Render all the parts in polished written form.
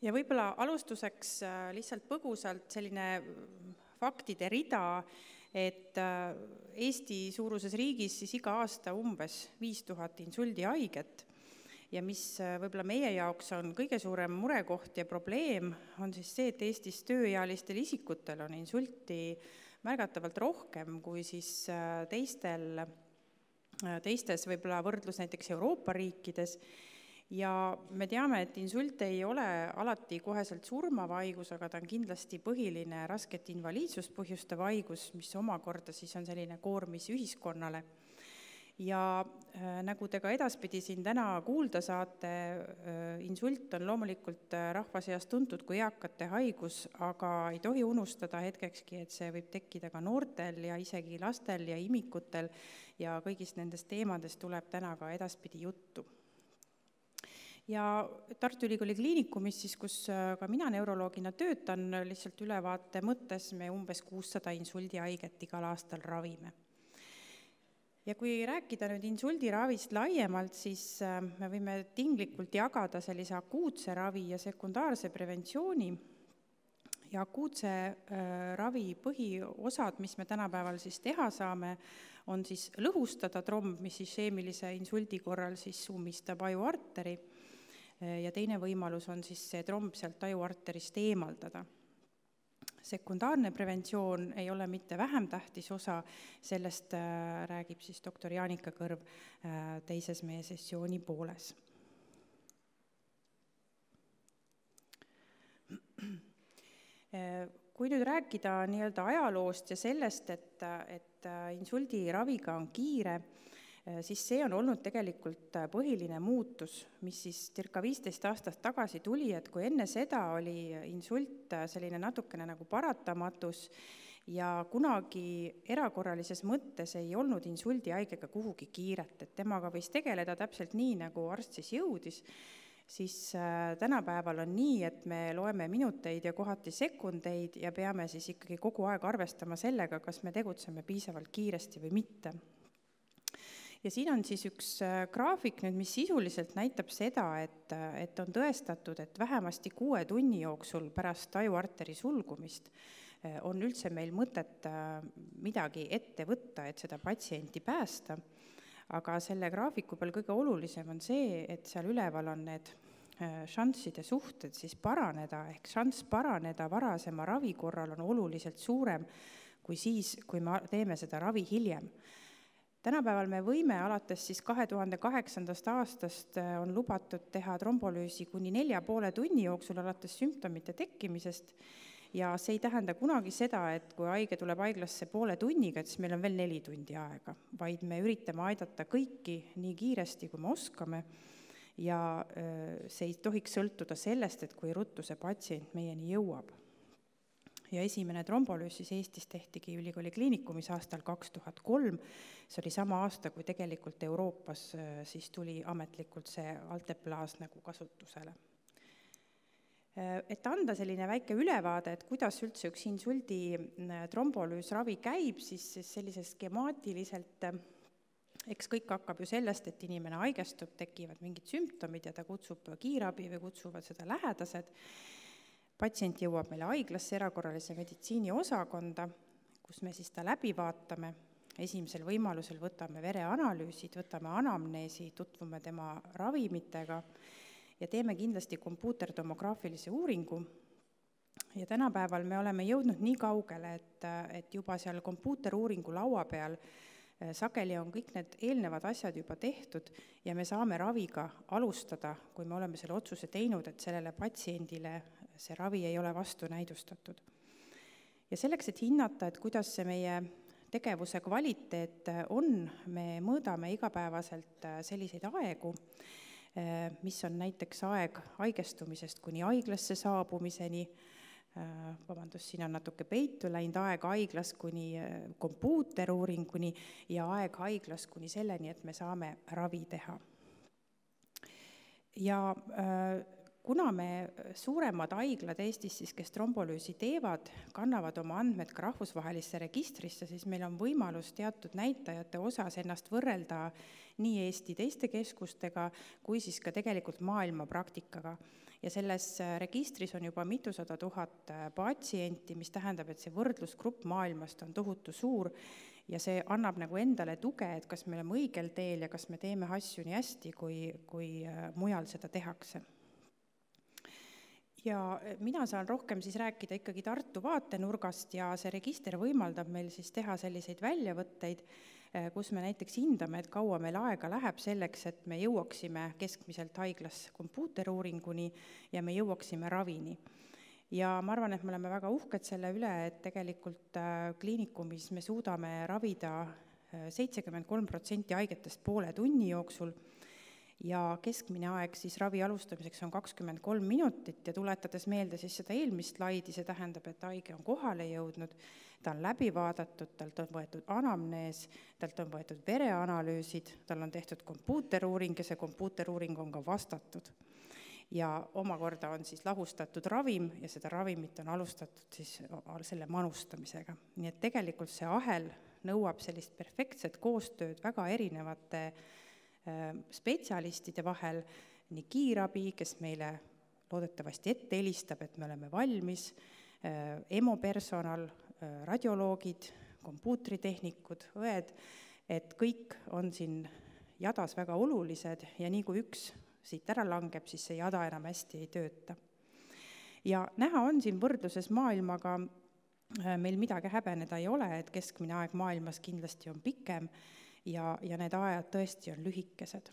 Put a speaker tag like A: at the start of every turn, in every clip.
A: Ja võib-olla alustuseks lihtsalt põgusalt selline faktide rida, et Eesti suuruses riigis siis iga aasta umbes 5000 insuldihaiget ja mis võib-olla meie jaoks on kõige suurem murekoht ja probleem, on siis see, et Eestis tööealistel isikutel on insulti märgatavalt rohkem kui siis teistes võib-olla võrdlus näiteks Euroopa riikides. Ja me teame, et insult ei ole alati koheselt surmav haigus, aga ta on kindlasti põhiline rasket invaliidsust põhjustav haigus, mis omakorda siis on selline koormis ühiskonnale. Ja nagu te ka edaspidi siin täna kuulda saate, insult on loomulikult rahva seas tuntud kui eakate haigus, aga ei tohi unustada hetkekski, et see võib tekkida ka noortel ja isegi lastel ja imikutel ja kõigist nendest teemadest tuleb täna ka edaspidi juttu. Ja Tartu Ülikooli Kliinikumis, siis, kus ka mina neuroloogina töötan, lihtsalt ülevaate mõttes me umbes 600 insuldihaiget igal aastal ravime. Ja kui rääkida nüüd insuldiravist laiemalt, siis me võime tinglikult jagada sellise akuutse ravi ja sekundaarse preventsiooni. Ja akuutse ravi põhiosad, mis me tänapäeval siis teha saame, on siis lõhustada tromb, mis isheemilise insuldi korral siis ummistab ajuarteri. Ja teine võimalus on siis see tromb sealt ajuarterist eemaldada. Sekundaarne preventsioon ei ole mitte vähem tähtis osa, sellest räägib siis doktor Jaanika Kõrv teises meie sessiooni pooles. Kui nüüd rääkida nii-öelda ajaloost ja sellest, et insuldiraviga on kiire, siis see on olnud tegelikult põhiline muutus, mis siis circa 15 aastat tagasi tuli, et kui enne seda oli insult selline natukene nagu paratamatus ja kunagi erakorralises mõttes ei olnud insuldihaigega kuhugi kiiret, et temaga võis tegeleda täpselt nii, nagu arst siis jõudis, siis tänapäeval on nii, et me loeme minuteid ja kohati sekundeid ja peame siis ikkagi kogu aeg arvestama sellega, kas me tegutseme piisavalt kiiresti või mitte. Ja siin on siis üks graafik, mis sisuliselt näitab seda, et on tõestatud, et vähemasti 6 tunni jooksul pärast ajuarteri sulgumist on üldse meil mõtet midagi ette võtta, et seda patsienti päästa. Aga selle graafiku peal kõige olulisem on see, et seal üleval on need šansside suhted siis paraneda, ehk šanss paraneda varasema ravi korral on oluliselt suurem kui siis, kui me teeme seda ravi hiljem. Tänapäeval me võime alates siis 2008. aastast on lubatud teha trombolüüsi kuni 4,5 tunni jooksul alates sümptomite tekkimisest ja see ei tähenda kunagi seda, et kui haige tuleb haiglasse poole tunniga, et siis meil on veel 4 tundi aega, vaid me üritame aidata kõiki nii kiiresti, kui me oskame ja see ei tohiks sõltuda sellest, et kui ruttu see patsient meieni jõuab. Ja esimene trombolüüs siis Eestis tehtigi Ülikooli Kliinikumis aastal 2003. See oli sama aasta, kui tegelikult Euroopas siis tuli ametlikult see alteplaas nagu kasutusele. Et anda selline väike ülevaade, et kuidas üldse üks insuldi trombolüüsravi käib, siis sellise skemaatiliselt, eks kõik hakkab ju sellest, et inimene haigestub, tekivad mingid sümptomid ja ta kutsub kiirabi või kutsuvad seda lähedased. Patsient jõuab meile haiglasse erakorralise meditsiini osakonda, kus me siis ta läbi vaatame. Esimesel võimalusel võtame vereanalüüsid, võtame anamneesi, tutvume tema ravimitega ja teeme kindlasti kompuutertomograafilise uuringu. Ja tänapäeval me oleme jõudnud nii kaugele, et juba seal kompuuteruuringu laua peal sageli on kõik need eelnevad asjad juba tehtud ja me saame raviga alustada, kui me oleme selle otsuse teinud, et sellele patsiendile see ravi ei ole vastu näidustatud. Ja selleks, et hinnata, et kuidas see meie tegevuse kvaliteet on, me mõõdame igapäevaselt selliseid aegu, mis on näiteks aeg haigestumisest kuni haiglasse saabumiseni, siin on natuke peitu läinud, aeg haiglas kuni kompuuteruuringuni ja aeg haiglas kuni selleni, et me saame ravi teha. Ja kuna me suuremad haiglad Eestis, siis, kes trombolüüsi teevad, kannavad oma andmed ka rahvusvahelisse registrisse, siis meil on võimalus teatud näitajate osas ennast võrrelda nii Eesti teiste keskustega, kui siis ka tegelikult maailma praktikaga. ja selles registris on juba mitusada tuhat patsienti, mis tähendab, et see võrdlusgrupp maailmast on tohutu suur ja see annab nagu endale tuge, et kas me oleme õigel teel ja kas me teeme asju nii hästi, kui mujal seda tehakse. Ja mina saan rohkem siis rääkida ikkagi Tartu vaatenurgast ja see register võimaldab meil siis teha selliseid väljavõtteid, kus me näiteks hindame, et kaua meil aega läheb selleks, et me jõuaksime keskmiselt haiglas kompuuteruuringuni ja me jõuaksime ravini. Ja ma arvan, et me oleme väga uhked selle üle, et tegelikult kliinikumis me suudame ravida 73% haigetest poole tunni jooksul ja keskmine aeg siis ravi alustamiseks on 23 minutit ja tuletades meelde siis seda eelmist slaidi, see tähendab, et haige on kohale jõudnud, ta on läbi vaadatud, talt on võetud anamnees, talt on võetud vereanalüüsid, tal on tehtud kompuuteruuring ja see kompuuteruuring on ka vastatud. Ja omakorda on siis lahustatud ravim ja seda ravimit on alustatud siis selle manustamisega. Nii et tegelikult see ahel nõuab sellist perfektset koostööd väga erinevate spetsialistide vahel, nii kiirabi, kes meile loodetavasti ette helistab, et me oleme valmis, EMO-personal, radioloogid, kompuutritehnikud, õed, et kõik on siin jadas väga olulised ja nii kui üks siit ära langeb, siis see jada enam hästi ei tööta. Ja näha on siin võrdluses maailmaga, meil midagi häbeneda ei ole, et keskmine aeg maailmas kindlasti on pikem, ja need ajad tõesti on lühikesed.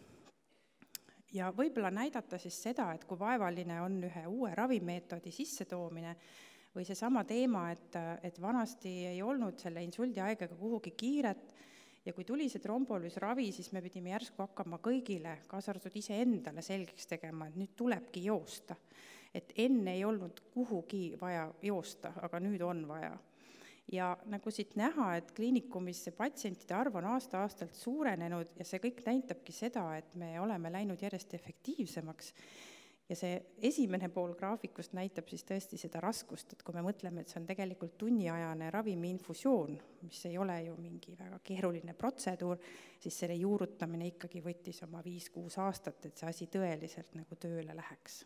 A: Ja võib-olla näidata siis seda, et kui vaevaline on ühe uue ravimeetodi sissetoomine või seesama teema, et vanasti ei olnud selle insuldihaigega kuhugi kiiret ja kui tuli see trombolüüsravi, siis me pidime järsku hakkama kõigile, kaasa arvatud iseendale selgeks tegema, et nüüd tulebki joosta. Et enne ei olnud kuhugi vaja joosta, aga nüüd on vaja. Ja nagu siit näha, et kliinikumis see patsientide arv on aasta-aastalt suurenenud ja see kõik näitabki seda, et me oleme läinud järjest efektiivsemaks. Ja see esimene pool graafikust näitab siis tõesti seda raskust, et kui me mõtleme, et see on tegelikult tunniajane ravimiinfusioon, mis ei ole ju mingi väga keeruline protseduur, siis selle juurutamine ikkagi võttis oma 5-6 aastat, et see asi tõeliselt nagu tööle läheks.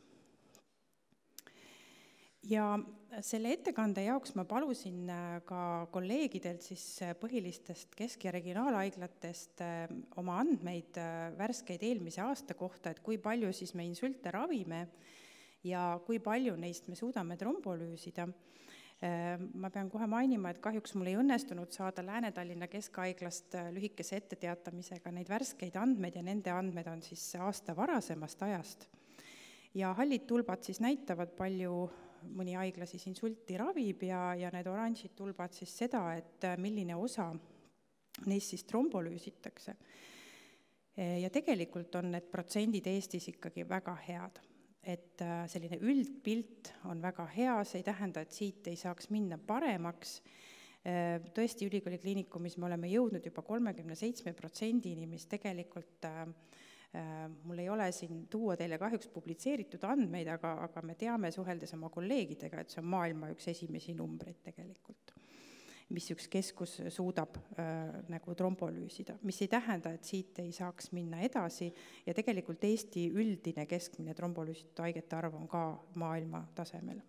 A: Ja selle ettekande jaoks ma palusin ka kolleegidelt siis põhilistest kesk- ja regionaalhaiglatest oma andmeid värskeid eelmise aasta kohta, et kui palju siis me insulte ravime ja kui palju neist me suudame trombolüüsida. Ma pean kohe mainima, et kahjuks mul ei õnnestunud saada Lääne-Tallinna Keskhaiglast lühikese etteteatamisega neid värskeid andmeid ja nende andmed on siis aasta varasemast ajast. Ja hallid tulbad siis näitavad palju mõni haigla siis insulti ravib ja need oranžid tulbad siis seda, et milline osa neist siis trombolüüsitakse. Ja tegelikult on need protsendid Eestis ikkagi väga head. Et selline üldpilt on väga hea, see ei tähenda, et siit ei saaks minna paremaks. Tõesti, ülikooli kliinikumis me oleme jõudnud juba 37%-ni, mis tegelikult mul ei ole siin tuua teile kahjuks publitseeritud andmeid, aga me teame suheldes oma kolleegidega, et see on maailma üks esimesi numbreid tegelikult, mis üks keskus suudab nagu trombolüüsida, mis ei tähenda, et siit ei saaks minna edasi ja tegelikult Eesti üldine keskmine trombolüüsitud haigete arv on ka maailma tasemel.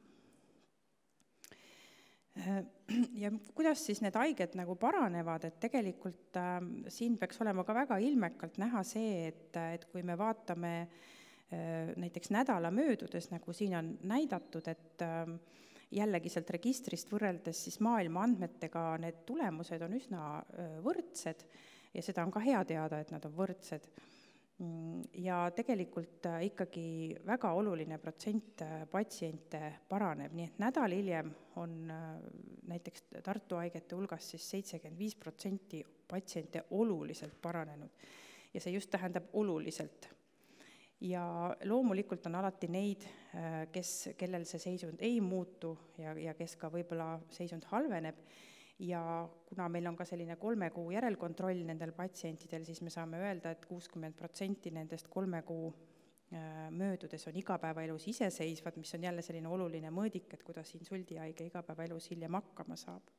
A: Ja kuidas siis need haiged nagu paranevad, et tegelikult siin peaks olema ka väga ilmekalt näha see, et kui me vaatame näiteks nädala möödudes, nagu siin on näidatud, et jällegi sealt registrist võrreldes siis maailma andmetega need tulemused on üsna võrdsed ja seda on ka hea teada, et nad on võrdsed. Ja tegelikult ikkagi väga oluline protsent patsiente paraneb, nii et nädal hiljem on näiteks Tartu haigete hulgas siis 75% patsiente oluliselt paranenud ja see just tähendab oluliselt. Ja loomulikult on alati neid, kellel see seisund ei muutu ja kes ka võib-olla seisund halveneb. Ja kuna meil on ka selline 3 kuu järelkontroll nendel patsientidel, siis me saame öelda, et 60% nendest 3 kuu möödudes on igapäevaelus iseseisvad, mis on jälle selline oluline mõõdik, et kuidas insuldihaige igapäevaelus hiljem hakkama saab.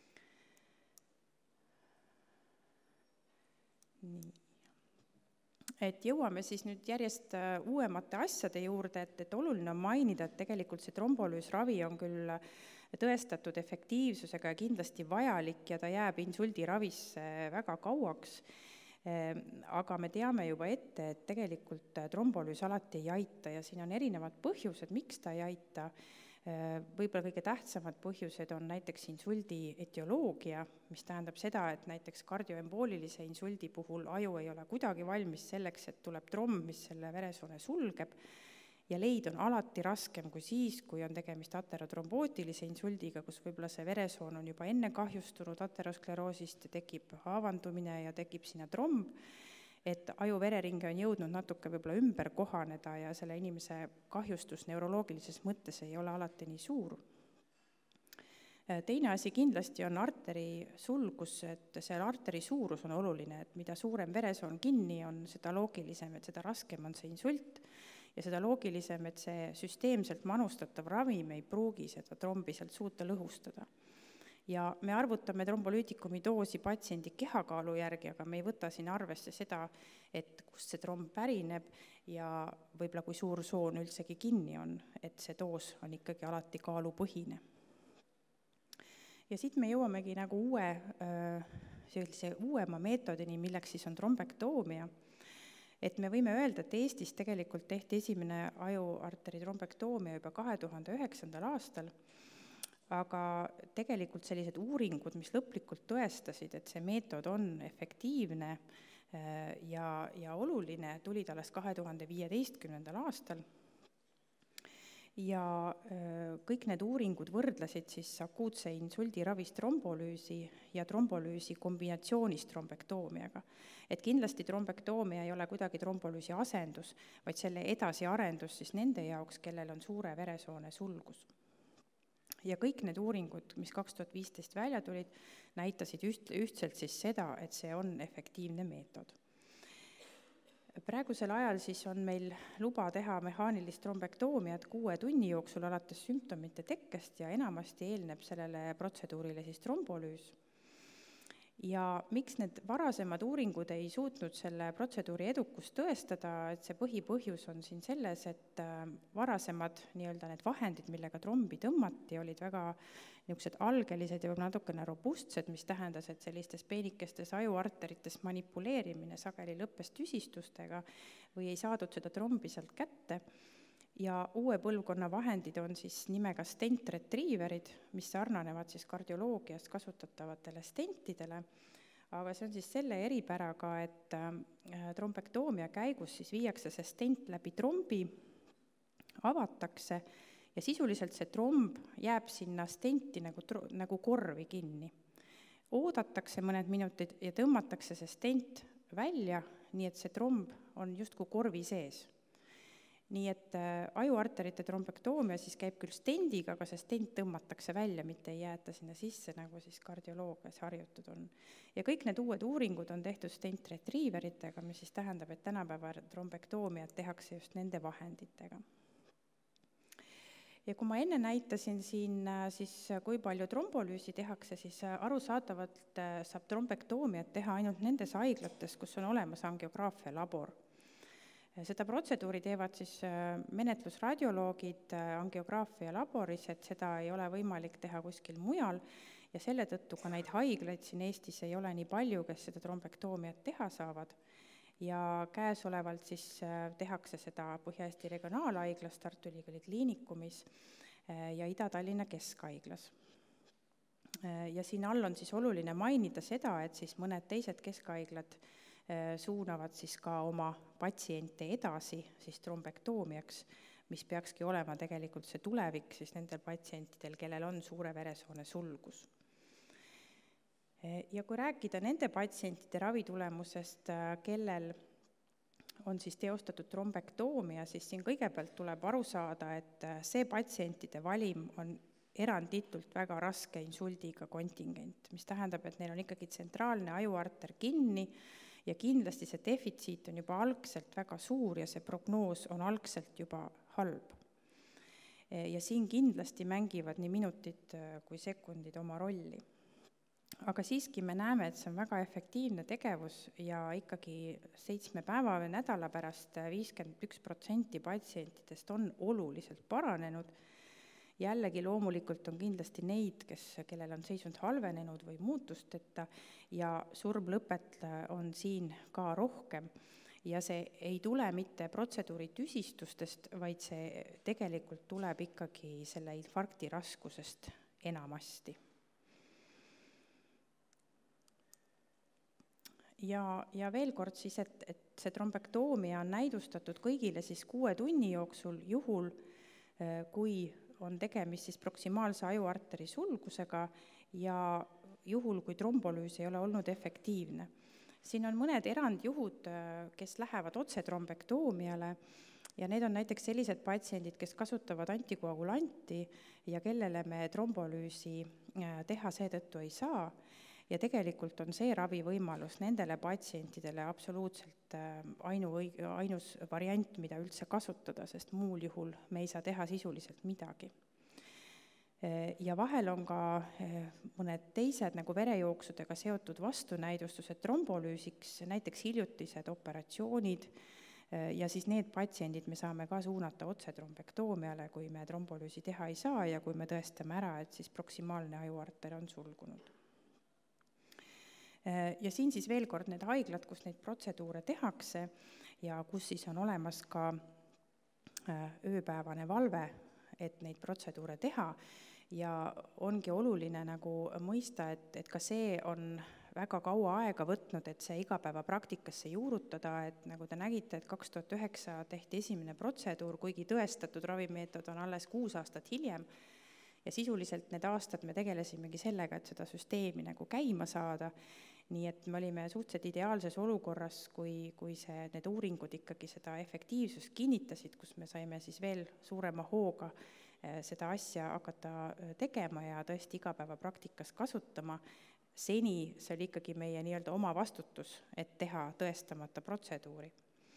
A: Nii. Et jõuame siis nüüd järjest uuemate asjade juurde, et oluline on mainida, et tegelikult see trombolüüsravi on küll tõestatud efektiivsusega ja kindlasti vajalik ja ta jääb insuldiravisse väga kauaks, aga me teame juba ette, et tegelikult trombolüüs alati ei aita ja siin on erinevad põhjused, miks ta ei aita. Võib-olla kõige tähtsamad põhjused on näiteks insuldi etioloogia, mis tähendab seda, et näiteks kardioemboolilise insuldi puhul aju ei ole kuidagi valmis selleks, et tuleb tromb, mis selle veresoone sulgeb, ja leid on alati raskem kui siis, kui on tegemist aterotrombootilise insuldiga, kus võib-olla see veresoon on juba enne kahjustunud ateroskleroosist ja tekib haavandumine ja tekib sinna tromb, et aju-vereringe on jõudnud natuke võib-olla ümber kohaneda ja selle inimese kahjustus neuroloogilises mõttes ei ole alati nii suur. Teine asi kindlasti on arteri sulgus, et see arteri suurus on oluline, et mida suurem veresoon kinni on, seda loogilisem, et seda raskem on see insult ja seda loogilisem, et see süsteemselt manustatav ravim ei pruugi seda trombi sealt suuta lõhustada. Ja me arvutame trombolüütikumi doosi patsiendi kehakaalu järgi, aga me ei võta siin arvesse seda, et kust see tromb pärineb ja võib-olla kui suur soon üldsegi kinni on, et see doos on ikkagi alati kaalupõhine. Ja siit me jõuamegi nagu uuema meetodini, milleks siis on trombektoomia. Et me võime öelda, et Eestis tegelikult tehti esimene ajuarteri trombektoomia juba 2009. aastal, aga tegelikult sellised uuringud, mis lõplikult tõestasid, et see meetod on efektiivne ja oluline, tulid alles 2015. aastal. Ja kõik need uuringud võrdlesid siis akuutse insuldiravist trombolüüsi ja trombolüüsi kombinatsioonis trombektoomiaga. Et kindlasti trombektoomia ei ole kuidagi trombolüüsi asendus, vaid selle edasiarendus siis nende jaoks, kellel on suure veresoone sulgus. Ja kõik need uuringud, mis 2015 välja tulid, näitasid ühtselt siis seda, et see on efektiivne meetod. Praegusel ajal siis on meil luba teha mehaanilist trombektoomiat 6 tunni jooksul alates sümptomite tekkest ja enamasti eelneb sellele protseduurile siis trombolüüs. Ja miks need varasemad uuringud ei suutnud selle protseduuri edukust tõestada, et see põhipõhjus on siin selles, et varasemad need vahendid, millega trombi tõmmati, olid väga niisugused algelised ja natukene robustsed, mis tähendas, et sellistes peenikestes ajuarterites manipuleerimine sageli lõppes tüsistustega või ei saadud seda trombi sealt kätte. Ja uue põlvkonna vahendid on siis nimega stent retrieverid, mis sarnanevad siis kardioloogias kasutatavatele stentidele, aga see on siis selle eripäraga, et trombektoomia käigus siis viiakse see stent läbi trombi, avatakse ja sisuliselt see tromb jääb sinna stenti nagu korvi kinni. Oodatakse mõned minutid ja tõmmatakse see stent välja, nii et see tromb on justkui korvi sees. Nii et ajuarterite trombektoomia siis käib küll stendiga, aga see stent tõmmatakse välja, mitte ei jäeta sinna sisse, nagu siis kardioloogias harjutud on. Ja kõik need uued uuringud on tehtud stent retrieveritega, mis siis tähendab, et tänapäeva trombektoomia tehakse just nende vahenditega. Ja kui ma enne näitasin siin, siis kui palju trombolüüsi tehakse, siis arusaadavalt saab trombektoomiat teha ainult nendes haiglates, kus on olemas angiograafia labor. Seda protseduuri teevad siis menetlusradioloogid angiograafia laboris, et seda ei ole võimalik teha kuskil mujal ja selle tõttu ka neid haiglaid siin Eestis ei ole nii palju, kes seda trombektoomiat teha saavad. Ja käesolevalt siis tehakse seda Põhja-Eesti Regionaalhaiglas, Tartu Ülikooli Kliinikumis ja Ida-Tallinna Keskhaiglas. Ja siin all on siis oluline mainida seda, et siis mõned teised keskhaiglad suunavad siis ka oma patsiente edasi siis trombektoomiaks, mis peakski olema tegelikult see tulevik siis nendel patsientidel, kellel on suure veresoone sulgus. Ja kui rääkida nende patsientide ravitulemusest, kellel on siis teostatud trombektoomia, siis siin kõigepealt tuleb aru saada, et see patsientide valim on eranditult väga raske insuldiga kontingent, mis tähendab, et neil on ikkagi tsentraalne ajuarter kinni ja kindlasti see defitsiit on juba algselt väga suur ja see prognoos on algselt juba halb. Ja siin kindlasti mängivad nii minutid kui sekundid oma rolli. aga siiski me näeme, et see on väga efektiivne tegevus ja ikkagi 7 päeva või nädala pärast 51% patsientidest on oluliselt paranenud. Jällegi loomulikult on kindlasti neid, kellel on seisund halvenenud või muutusteta ja surmlõpet on siin ka rohkem. Ja see ei tule mitte protseduuri tüsistustest, vaid see tegelikult tuleb ikkagi selle infarkti raskusest enamasti. Ja veel kord siis, et see trombektoomia on näidustatud kõigile siis 6 tunni jooksul, juhul kui on tegemist siis proksimaalse ajuarteri sulgusega ja juhul, kui trombolüüs ei ole olnud efektiivne. Siin on mõned erandjuhud, kes lähevad otse trombektoomia ja need on näiteks sellised patsiendid, kes kasutavad antikoagulanti ja kellele me trombolüüsi teha seetõttu ei saa. Ja tegelikult on see ravivõimalus nendele patsientidele absoluutselt ainus variant, mida üldse kasutada, sest muul juhul me ei saa teha sisuliselt midagi. Ja vahel on ka mõned teised nagu verejooksudega seotud vastunäidustused trombolüüsiks, näiteks hiljutised operatsioonid ja siis need patsiendid me saame ka suunata otse trombektoomiale, kui me trombolüüsi teha ei saa ja kui me tõestame ära, et siis proksimaalne ajuarter on sulgunud. Ja siin siis veel kord need haiglad, kus neid protseduure tehakse ja kus siis on olemas ka ööpäevane valve, et neid protseduure teha ja ongi oluline nagu mõista, et ka see on väga kaua aega võtnud, et see igapäevapraktikasse juurutada, et nagu te nägite, et 2009 tehti esimene protseduur, kuigi tõestatud ravimeetod on alles 6 aastat hiljem ja sisuliselt need aastad me tegelesimegi sellega, et seda süsteemi nagu käima saada. Nii et me olime suhteliselt ideaalses olukorras, kui need uuringud ikkagi seda efektiivsust kinnitasid, kus me saime siis veel suurema hooga seda asja hakata tegema ja tõesti igapäevapraktikas kasutama. Seni see oli ikkagi meie nii-öelda oma vastutus, et teha tõestamata protseduuri.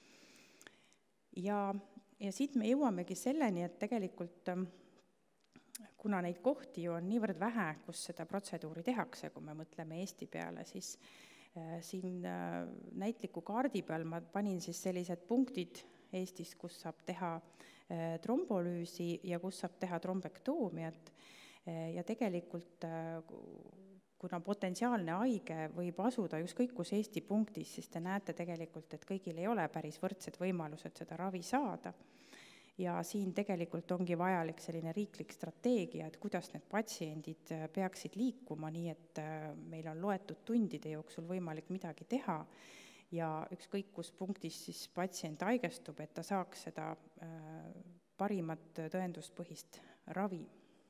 A: Ja siit me jõuamegi selleni, et tegelikult kuna neid kohti ju on niivõrd vähe, kus seda protseduuri tehakse, kui me mõtleme Eesti peale, siis siin näitliku kaardi peal ma panin siis sellised punktid Eestis, kus saab teha trombolüüsi ja kus saab teha trombektoomiat ja tegelikult kuna potentsiaalne haige võib asuda ükskõik kus Eesti punktis, siis te näete tegelikult, et kõigil ei ole päris võrdsed võimalused seda ravi saada. Ja siin tegelikult ongi vajalik selline riiklik strateegia, et kuidas need patsiendid peaksid liikuma nii, et meil on loetud tundide jooksul võimalik midagi teha ja ükskõik kus punktis siis patsient haigestub, et ta saaks seda parimat tõenduspõhist ravi.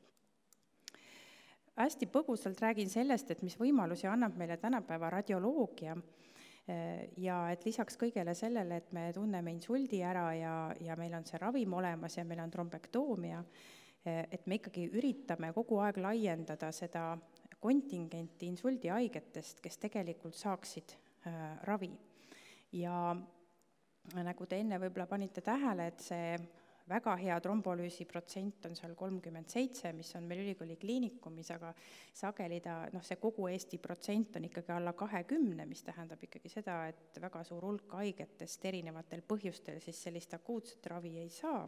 A: Hästi põgusalt räägin sellest, et mis võimalusi annab meile tänapäeva radioloogia ja et lisaks kõigele sellele, et me tunneme insuldi ära ja meil on see ravim olemas ja meil on trombektoomia, et me ikkagi üritame kogu aeg laiendada seda kontingenti insuldihaigetest, kes tegelikult saaksid ravi. Ja nagu te enne võib-olla panite tähele, et see väga hea trombolüüsi protsent on seal 37, mis on meil ülikooli kliinikumis, aga sageli see kogu Eesti protsent on ikkagi alla 20, mis tähendab ikkagi seda, et väga suur hulk haigetest erinevatel põhjustel siis sellist akuutset ravi ei saa.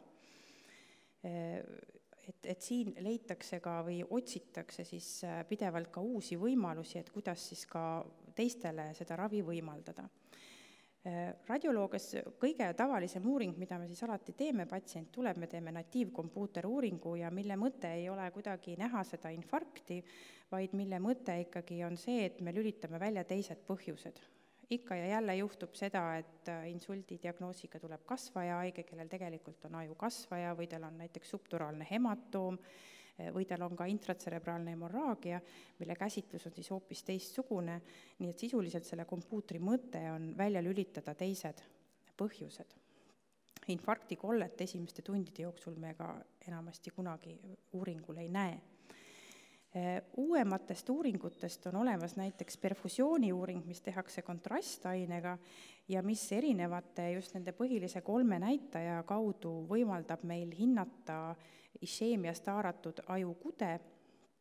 A: Et siin leitakse ka või otsitakse siis pidevalt ka uusi võimalusi, et kuidas siis ka teistele seda ravi võimaldada. Radioloogias kõige tavalisem uuring, mida me siis alati teeme, patsient tuleb, me teeme natiivkompuuteruuringu ja mille mõte ei ole kuidagi näha seda infarkti, vaid mille mõte ikkagi on see, et me lülitame välja teised põhjused. Ikka ja jälle juhtub seda, et insuldi diagnoosiga tuleb kasvaja haige, kellel tegelikult on aju kasvaja või tal on näiteks subduraalne hematoom või tal on ka intratserebraalne hemorraagia, mille käsitlus on siis hoopis teistsugune, nii et sisuliselt selle kompuutri mõte on välja lülitada teised põhjused. Infarktikollet esimeste tundide jooksul me ka enamasti kunagi uuringul ei näe. Uuematest uuringutest on olemas näiteks perfusiooni uuring, mis tehakse kontrastainega ja mis erinevate just nende põhilise 3 näitaja kaudu võimaldab meil hinnata isheemiast haaratud ajukude,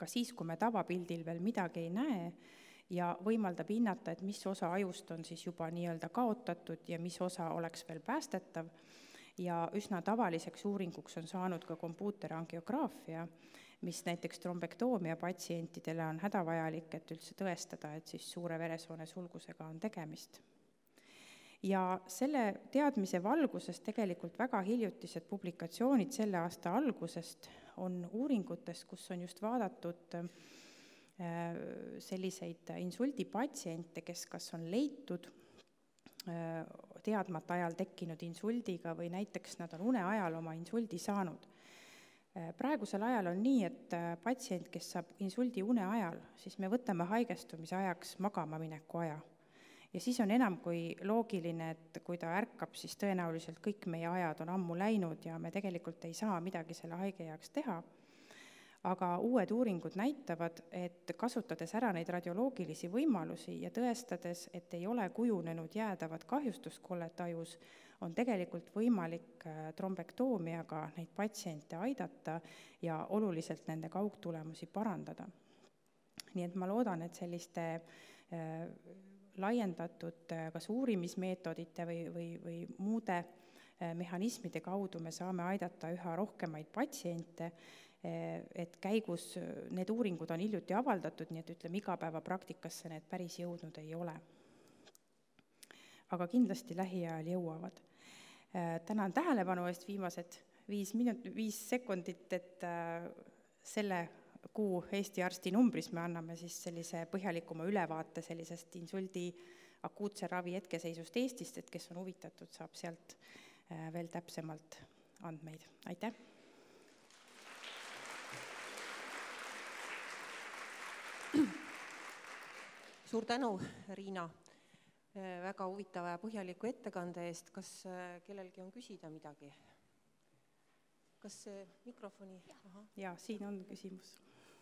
A: ka siis, kui me tavapildil veel midagi ei näe, ja võimaldab hinnata, et mis osa ajust on siis juba nii-öelda kaotatud ja mis osa oleks veel päästetav. Ja üsna tavaliseks uuringuks on saanud ka kompuuterangiograafia, mis näiteks trombektoomia patsientidele on hädavajalik, et üldse tõestada, et siis suure veresoone sulgusega on tegemist. Ja selle teadmise valguses tegelikult väga hiljutised publikatsioonid selle aasta algusest on uuringutes, kus on just vaadatud selliseid insuldipatsiente, kes kas on leitud teadmata ajal tekkinud insuldiga või näiteks nad on une ajal oma insuldi saanud. Praegusel ajal on nii, et patsient, kes saab insuldi une ajal, siis me võtame haigestumise ajaks magama mineku aja. Ja siis on enam kui loogiline, et kui ta ärkab, siis tõenäoliselt kõik meie ajad on ammu läinud ja me tegelikult ei saa midagi selle haige jaoks teha. Aga uued uuringud näitavad, et kasutades ära neid radioloogilisi võimalusi ja tõestades, et ei ole kujunenud jäädavat kahjustuskollet ajus, on tegelikult võimalik trombektoomiaga neid patsiente aidata ja oluliselt nende kaugtulemusi parandada. Nii et ma loodan, et selliste laiendatud kas uurimismeetodite või muude mehhanismide kaudu me saame aidata üha rohkemaid patsiente, et käigus need uuringud on hiljuti avaldatud, nii et ütleme, igapäevapraktikasse need päris jõudnud ei ole. Aga kindlasti lähiajal jõuavad. Tänan tähelepanu eest viimased 5 sekundit, et selle kuu Eesti arsti numbris me anname siis sellise põhjalikuma ülevaate sellisest insuldi akuutse ravi hetkeseisust Eestist, et kes on huvitatud, saab sealt veel täpsemalt andmeid. Aitäh!
B: Suur tänu, Riina, väga huvitava ja põhjaliku ettekande eest. Kas kellelgi on küsida midagi? Kas mikrofoni?
A: Ja, siin on küsimus.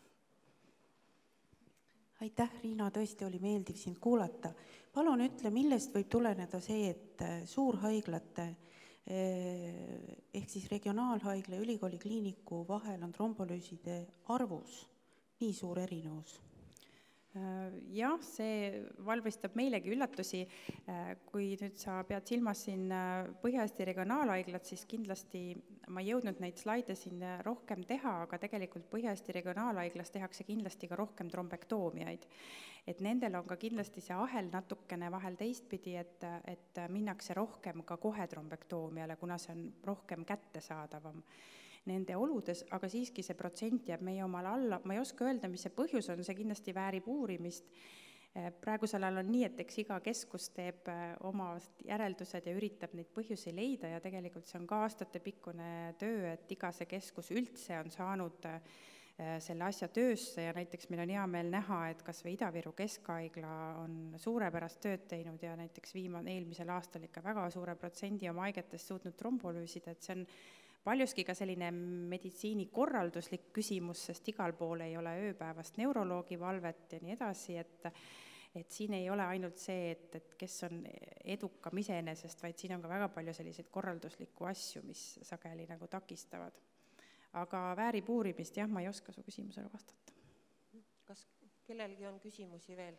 C: Aitäh, Riina, tõesti oli meeldiv sind kuulata. Palun ütle, millest võib tuleneda see, et suurhaiglate ehk siis regionaalhaigla ja ülikooli kliiniku vahel on trombolüüside arvus nii suur erinevus?
A: Jah, see valmistab meilegi üllatusi. Kui nüüd sa pead silmas siin Põhja-Eesti regionaalhaiglat, siis kindlasti ma ei jõudnud neid slaide siin rohkem teha, aga tegelikult Põhja-Eesti regionaalhaiglas tehakse kindlasti ka rohkem trombektoomiaid. Et nendel on ka kindlasti see ahel natukene vahel teistpidi, et minnakse rohkem ka kohe trombektoomiale, kuna see on rohkem kättesaadavam nende oludes, aga siiski see protsent jääb meie omale alla. Ma ei oska öelda, mis see põhjus on, see kindlasti väärib uurimist. Praegusel ajal on nii, et eks iga keskus teeb oma järeldused ja üritab neid põhjusi leida ja tegelikult see on ka aastatepikkune töö, et iga see keskus üldse on saanud selle asja töösse ja näiteks meil on hea meel näha, et kas või Ida-Viru Keskhaigla on suurepärast tööd teinud ja näiteks eelmisel aastal ikka väga suure protsendi oma haigetest suutnud trombolüüsida, et see on paljuski ka selline meditsiinikorralduslik küsimus, sest igal pool ei ole ööpäevast neuroloogi valvet ja nii edasi, et siin ei ole ainult see, et kes on edukam iseenesest, vaid siin on ka väga palju selliseid korralduslikku asju, mis sageli nagu takistavad. Aga väärib uurimist, jah, ma ei oska su küsimusele vastata.
B: Kas kellelgi on küsimusi veel?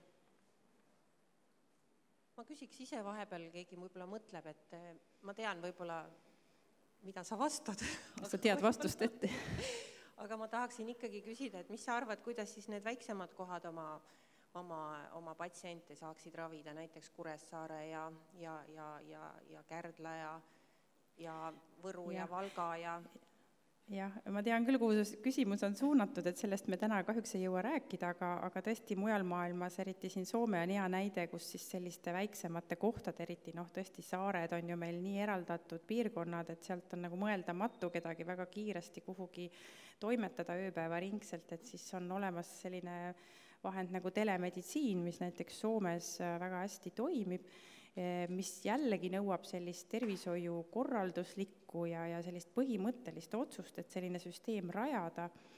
B: Ma küsiks ise vahepeal, keegi võib-olla mõtleb, et ma tean võib-olla mida sa vastad.
A: Sa tead vastust ette.
B: Aga ma tahaksin ikkagi küsida, et mis sa arvad, kuidas siis need väiksemad kohad oma patsiente saaksid ravida, näiteks Kuressaare ja Kärdla ja Võru ja Valga ja...
A: Jah, ma tean küll, kuhu see küsimus on suunatud, et sellest me täna kahjuks ei jõua rääkida, aga tõesti mujal maailmas, eriti siin Soome on hea näide, kus siis selliste väiksemate kohtade, eriti tõesti saared on ju meil nii eraldatud piirkonnad, et sealt on nagu mõeldamatu kedagi väga kiiresti kuhugi toimetada ööpäevaringselt, et siis on olemas selline vahend nagu telemeditsiin, mis näiteks Soomes väga hästi toimib, mis jällegi nõuab sellist tervishoiu korralduslikku ja sellist põhimõttelist otsust, et selline süsteem rajada.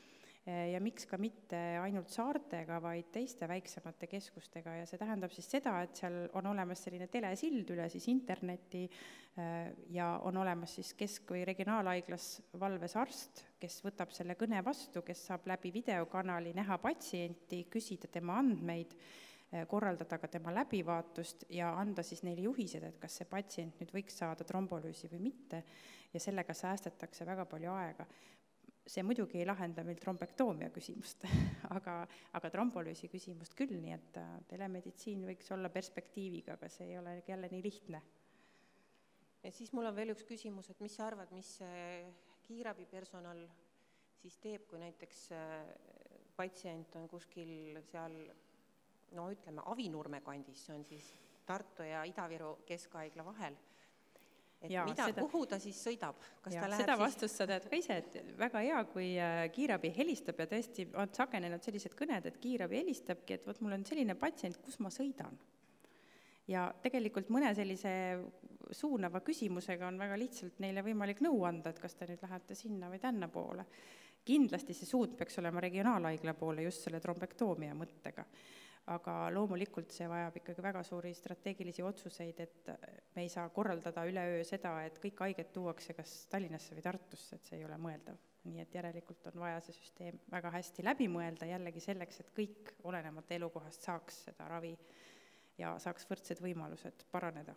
A: ja miks ka mitte ainult saartega, vaid teiste väiksemate keskustega ja see tähendab siis seda, et seal on olemas selline telesild üle siis interneti ja on olemas siis kesk- või regionaalhaiglas valves arst, kes võtab selle kõne vastu, kes saab läbi videokanali näha patsienti, küsida tema andmeid, korraldada ka tema läbivaatust ja anda siis neile juhised, et kas see patsient nüüd võiks saada trombolüüsi või mitte ja sellega säästetakse väga palju aega. See muidugi ei lahenda meil trombektoomia küsimust, aga trombolüüsi küsimust küll, nii et telemeditsiin võiks olla perspektiiviga, aga see ei ole jälle nii lihtne.
B: Ja siis mul on veel üks küsimus, et mis sa arvad, mis kiirabipersonal siis teeb, kui näiteks patsient on kuskil seal, no ütleme, Avinurme kandis, see on siis Tartu ja Ida-Viru Keskhaigla vahel. Et ja, kuhu ta siis sõidab? Kas ta läheb
A: seda vastust sa tead ka ise, et väga hea, kui kiirabi helistab ja tõesti on sagenenud sellised kõned, et kiirabi helistabki, et mul on selline patsient, kus ma sõidan. Ja tegelikult mõne sellise suunava küsimusega on väga lihtsalt neile võimalik nõu anda, et kas te nüüd lähete sinna või tänna poole. Kindlasti see suund peaks olema regionaalhaigla poole just selle trombektoomia mõttega. Aga loomulikult see vajab ikkagi väga suuri strateegilisi otsuseid, et me ei saa korraldada üleöö seda, et kõik haiged tuuakse kas Tallinnasse või Tartusse, et see ei ole mõeldav. Nii et järelikult on vaja see süsteem väga hästi läbi mõelda jällegi selleks, et kõik olenemata elukohast saaks seda ravi ja saaks võrdsed võimalused paraneda.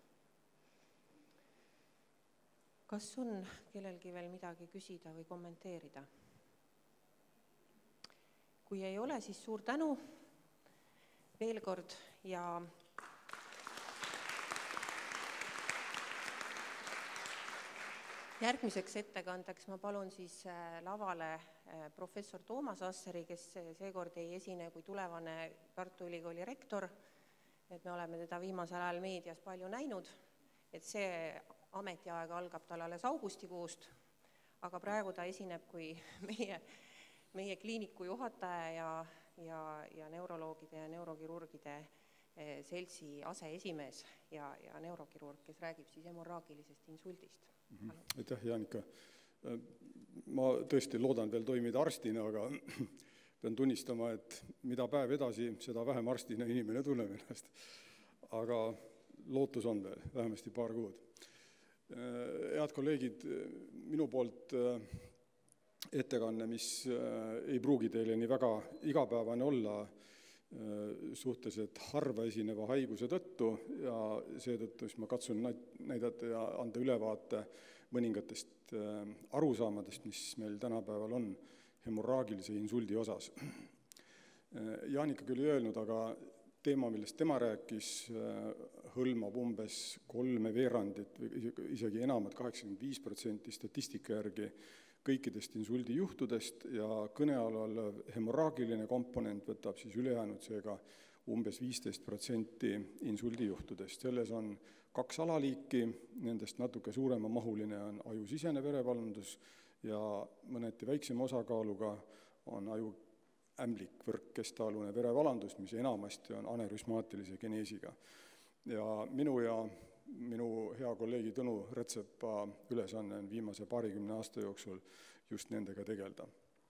B: Kas on kellelgi veel midagi küsida või kommenteerida? Kui ei ole, siis suur tänu veel kord ja järgmiseks ettekandeks ma palun siis lavale professor Toomas Asseri, kes seekord ei esine kui tulevane Tartu Ülikooli rektor, et me oleme teda viimasel ajal meedias palju näinud, et see ametiaeg algab tal alles augustikuust, aga praegu ta esineb kui meie kliiniku juhataja ja neuroloogide ja neurokirurgide seltsi aseesimees ja neurokirurg, kes räägib siis hemorraagilisest insuldist.
D: Aitäh, Jaanika. Ma tõesti loodan veel toimida arstina, aga pean tunnistama, et mida päev edasi, seda vähem arstina inimene tunneb ennast. Aga lootus on veel, vähemasti paar kuud. Head kolleegid, minu poolt ettekanne, mis ei pruugi teile nii väga igapäevane olla suhteliselt harva esineva haiguse tõttu ja seetõttu ma katsun näidata ja anda ülevaate mõningatest arusaamadest, mis meil tänapäeval on hemorraagilise insuldi osas. Jaanika küll ei öelnud, aga teema, millest tema rääkis, hõlmab umbes 3/4 või isegi enamat 85% statistika järgi kõikidest insuldijuhtudest ja kõne all olev hemorraagiline komponent võtab siis ülejäänud seega umbes 15% insuldijuhtudest. Selles on 2 alaliiki, nendest natuke suurema mahuline on ajusisene verevallandus ja mõneti väiksema osakaaluga on aju ämblik võrkkestaalune verevallandus, mis enamasti on anerüsmaatilise geneesiga. Ja minu hea kolleegi Tõnu Rätsepa ülesanne on viimase 20 aasta jooksul just nendega tegeleda.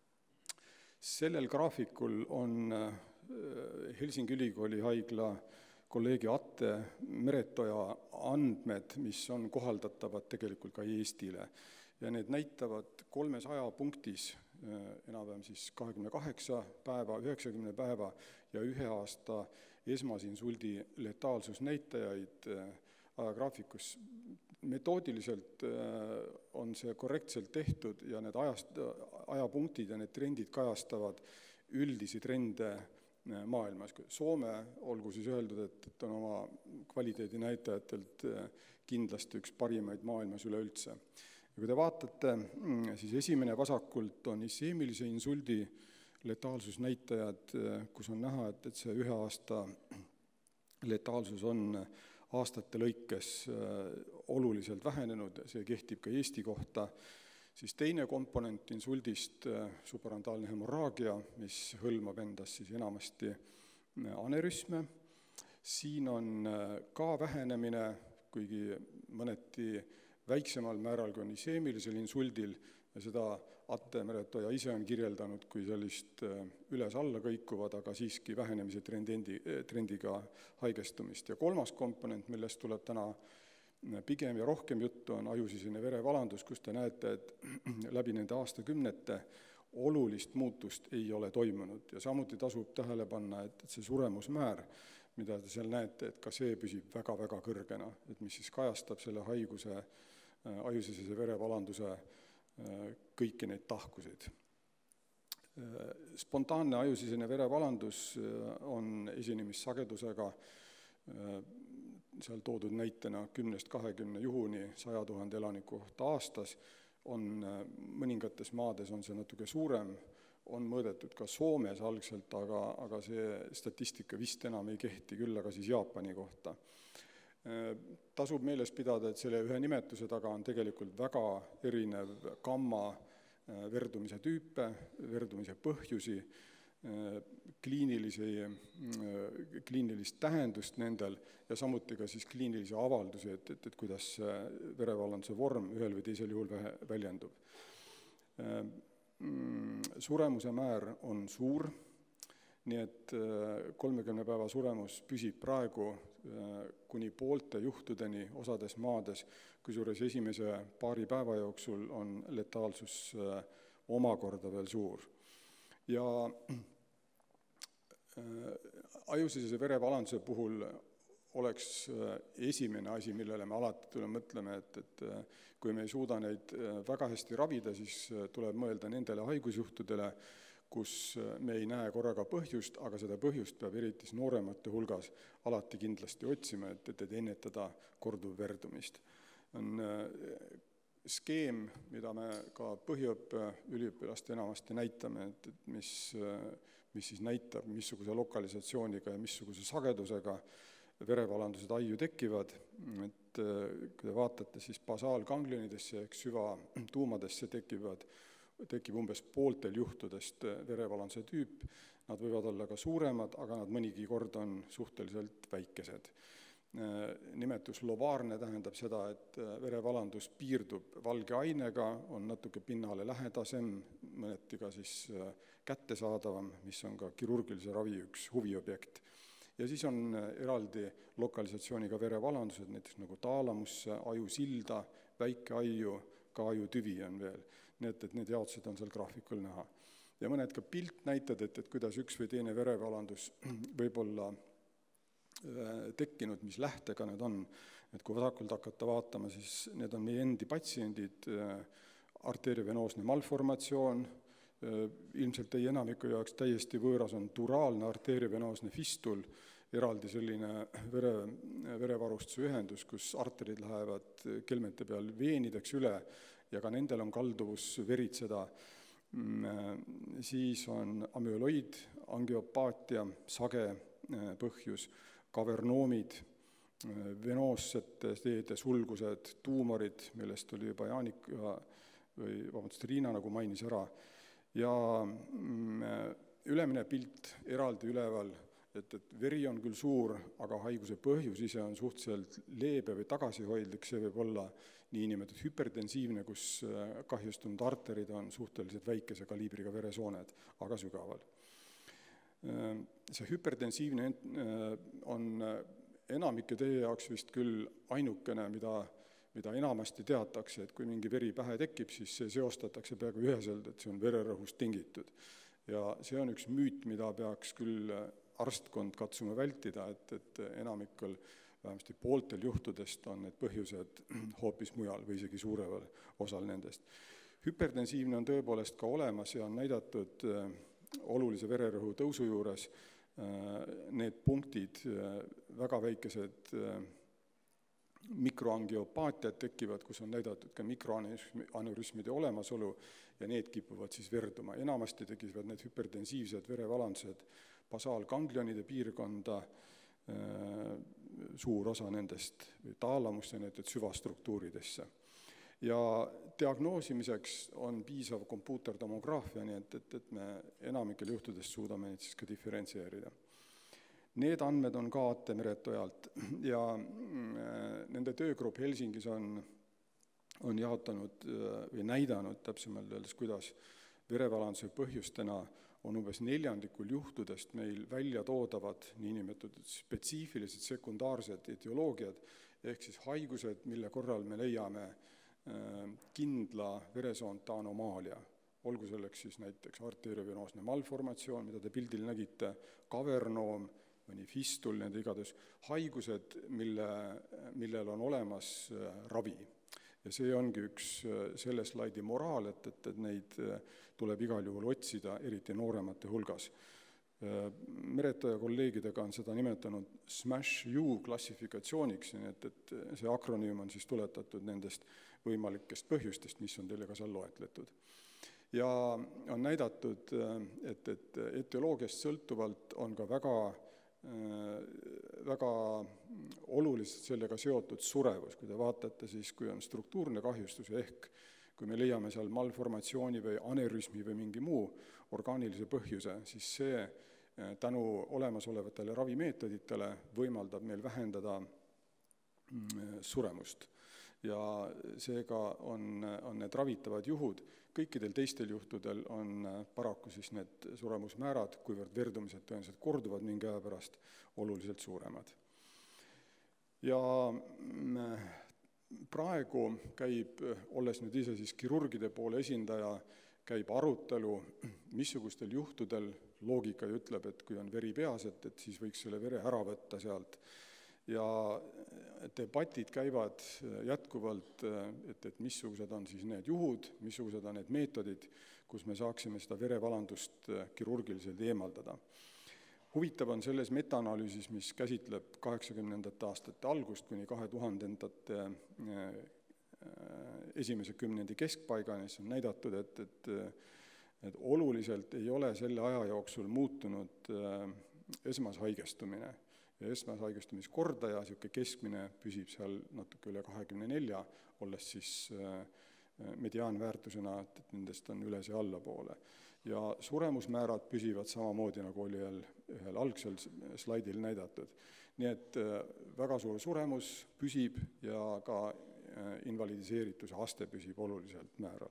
D: Sellel graafikul on Helsingi Ülikooli haigla kolleegi Atte Meretoja andmed, mis on kohaldatavad tegelikult ka Eestile. Ja need näitavad 300 punktis enam-vähem siis 28 päeva, 90 päeva ja 1 aasta esmasinsuldi letaalsusnäitajaid ajagraafikus. Metoodiliselt on see korrektselt tehtud ja need ajapunktid ja need trendid kajastavad üldisi trende maailmas. Soome, olgu siis öeldud, et on oma kvaliteedinäitajatelt kindlasti üks parimaid maailmas üleüldse. Ja kui te vaatate, siis esimene vasakult on isheemilise insuldi letaalsusnäitajad, kus on näha, et see 1 aasta letaalsus on aastate lõikes oluliselt vähenenud, see kehtib ka Eesti kohta. Siis teine komponent insuldist, subarandaalne hemorraagia, mis hõlmab endas siis enamasti anerüsme. Siin on ka vähenemine, kuigi mõneti väiksemal määral kui on isheemilisel insuldil, ja seda Atte Meretoja ise on kirjeldanud kui sellist üles-alla kõikuvad, aga siiski vähenemise trendiga haigestumist. Ja kolmas komponent, millest tuleb täna pigem ja rohkem juttu, on ajusisene verevalandus, kus te näete, et läbi nende aastakümnete olulist muutust ei ole toimunud. Ja samuti tasub tähele panna, et see suremusmäär, mida te seal näete, et ka see püsib väga-väga kõrgena, et mis siis kajastab selle haiguse, ajusisese verevalanduse kõiki neid tahkusid. Spontaanne ajusisene verevalandus on esinemissagedusega seal toodud näitena 10-20 juhuni 100 000 elaniku kohta aastas, mõningates maades on see natuke suurem, on mõõdetud ka Soomes algselt, aga see statistika vist enam ei kehti, küll aga siis Jaapani kohta. Tasub meeles pidada, et selle ühe nimetuse taga on tegelikult väga erinev gamma verdumise tüüpe, verdumise põhjusi, kliinilist tähendust nendel ja samuti ka siis kliinilisi avaldusi, et kuidas verevalanduse vorm ühel või teisel juhul väljendub. Suremuse määr on suur, nii et 30 päeva suremus püsib praegu kuni poolte juhtudeni osades maades, kusjuures esimese paari päeva jooksul on letaalsus omakorda veel suur. Ja ajusisese verevalanduse puhul oleks esimene asi, millele me alati mõtleme, et kui me ei suuda neid väga hästi ravida, siis tuleb mõelda nendele haigusjuhtudele, kus me ei näe korraga põhjust, aga seda põhjust peab eriti nooremate hulgas alati kindlasti otsima, et ennetada korduvverdumist. On skeem, mida me ka põhiõppe üliõpilaste enamasti näitame, mis siis näitab, missuguse lokalisatsiooniga ja missuguse sagedusega verevalandused aiu tekivad. Et kui te vaatate, siis basaalganglionidesse ehk süvatuumadesse tekib umbes pooltel juhtudest verevalanduse tüüp. Nad võivad olla ka suuremad, aga nad mõnigi kord on suhteliselt väikesed. Nimetus lobaarne tähendab seda, et verevalandus piirdub valge ainega, on natuke pinnale lähedasem, mõneti ka siis kättesaadavam, mis on ka kirurgilise ravi üks huviobjekt. Ja siis on eraldi lokalisatsiooniga verevalandused, näiteks nagu taalamusse, ajusilda, väike aiu, ka ajutüvi on veel. Nii et need jaotused on seal graafikul näha. Ja mõned ka pilt näitad, et kuidas üks või teine verevalandus võib olla tekkinud, mis lähtega need on. Et kui vasakult hakata vaatama, siis need on meie endi patsiendid, arteeriovenoosne malformatsioon, ilmselt teie enamiku jaoks täiesti võõras on duraalne arteeriovenoosne fistul, eraldi selline verevarustuse ühendus, kus arterid lähevad kelmete peal veenideks üle ja ka nendel on kalduvus veritseda. Siis on amüoloid, angiopaatia, sage põhjus, kavernoomid, venoossete teede sulgused, tuumorid, millest oli juba Jaanika Riina nagu mainis ära. Ja ülemine pilt eraldi üleval, et veri on küll suur, aga haiguse põhjus ise on suhteliselt leebe või tagasihoidlik, see võib olla niinimetatud hüpertensiivne, kus kahjustunud arterid on suhteliselt väikese kaliibriga veresooned, aga sügaval. See hüpertensiivne on enamike teie jaoks vist küll ainukene, mida enamasti teatakse, et kui mingi veri pähe tekib, siis see seostatakse peaaegu üheselt, et see on vererõhust tingitud. Ja see on üks müüt, mida peaks küll arstkond katsuma vältida, et enamikul, vähemasti pooltel juhtudest on need põhjused hoopis mujal või isegi suureval osal nendest. Hüpertensiivne on tõepoolest ka olemas ja on näidatud olulise vererõhu tõusu juures need punktid, väga väikesed mikroangiopaatiad tekivad, kus on näidatud ka mikroanürüsmide olemasolu ja need kipuvad siis verduma. Enamasti tekivad need hüpertensiivsed verevalandused basaalganglionide piirkonda, suur osa nendest taalamusse, näiteks süvastruktuuridesse. Ja diagnoosimiseks on piisav kompuutertomograafia, nii et me enamikel juhtudest suudame neid siis ka diferentseerida. Need andmed on ka Atte Meretojalt ja nende töögrupp Helsingis on on jaotanud või näidanud täpsemalt öeldes, kuidas verevallanduse põhjustena on umbes 1/4 juhtudest meil välja toodavad niinimetatud spetsiifilised sekundaarsed etioloogiad, ehk siis haigused, mille korral me leiame kindla veresoonte anomaalia, olgu selleks siis näiteks arteriovenoosne malformatsioon, mida te pildil nägite, kavernoom, mõni fistul, need igatahes haigused, millel on olemas ravi. Ja see ongi üks selle slaidi moraal, et neid tuleb igal juhul otsida, eriti nooremate hulgas. Meretaja kolleegidega on seda nimetanud SMASH-U klassifikatsiooniks, nii et see akronüüm on siis tuletatud nendest võimalikest põhjustest, mis on teile ka seal loetletud. Ja on näidatud, et etioloogiast sõltuvalt on ka väga oluliselt sellega seotud surevus. Kui te vaatate, siis kui on struktuurne kahjustus, ehk kui me leiame seal malformatsiooni või aneurüsmi või mingi muu orgaanilise põhjuse, siis see tänu olemasolevatele ravimeetoditele võimaldab meil vähendada suremust. Ja seega on need ravitavad juhud, kõikidel teistel juhtudel on paraku siis need suremusmäärad, kuivõrd verdumised tõenäoliselt korduvad mingi aja pärast, oluliselt suuremad. Ja praegu käib, olles nüüd ise siis kirurgide poole esindaja, käib arutelu, missugustel juhtudel loogika ju ütleb, et kui on veri peas, et siis võiks selle vere ära võtta sealt. Ja debatid käivad jätkuvalt, et missugused on siis need juhud, missugused on need meetodid, kus me saaksime seda verevalandust kirurgiliselt eemaldada. Huvitav on selles metaanalüüsis, mis käsitleb 80. aastate algust kuni 2000. Esimese kümnendi keskpaigani, siis on näidatud, et oluliselt ei ole selle aja jooksul muutunud esmashaigestumine. Ja esmashaigestumiskordaja, keskmine püsib seal natuke üle 24, olles siis mediaanväärtusena, et nendest on üles ja allapoole. Ja suremusmäärad püsivad samamoodi, nagu oli ühel algsel slaidil näidatud. Nii et väga suur suremus püsib ja ka invalidiseerituse aste püsib oluliselt määral.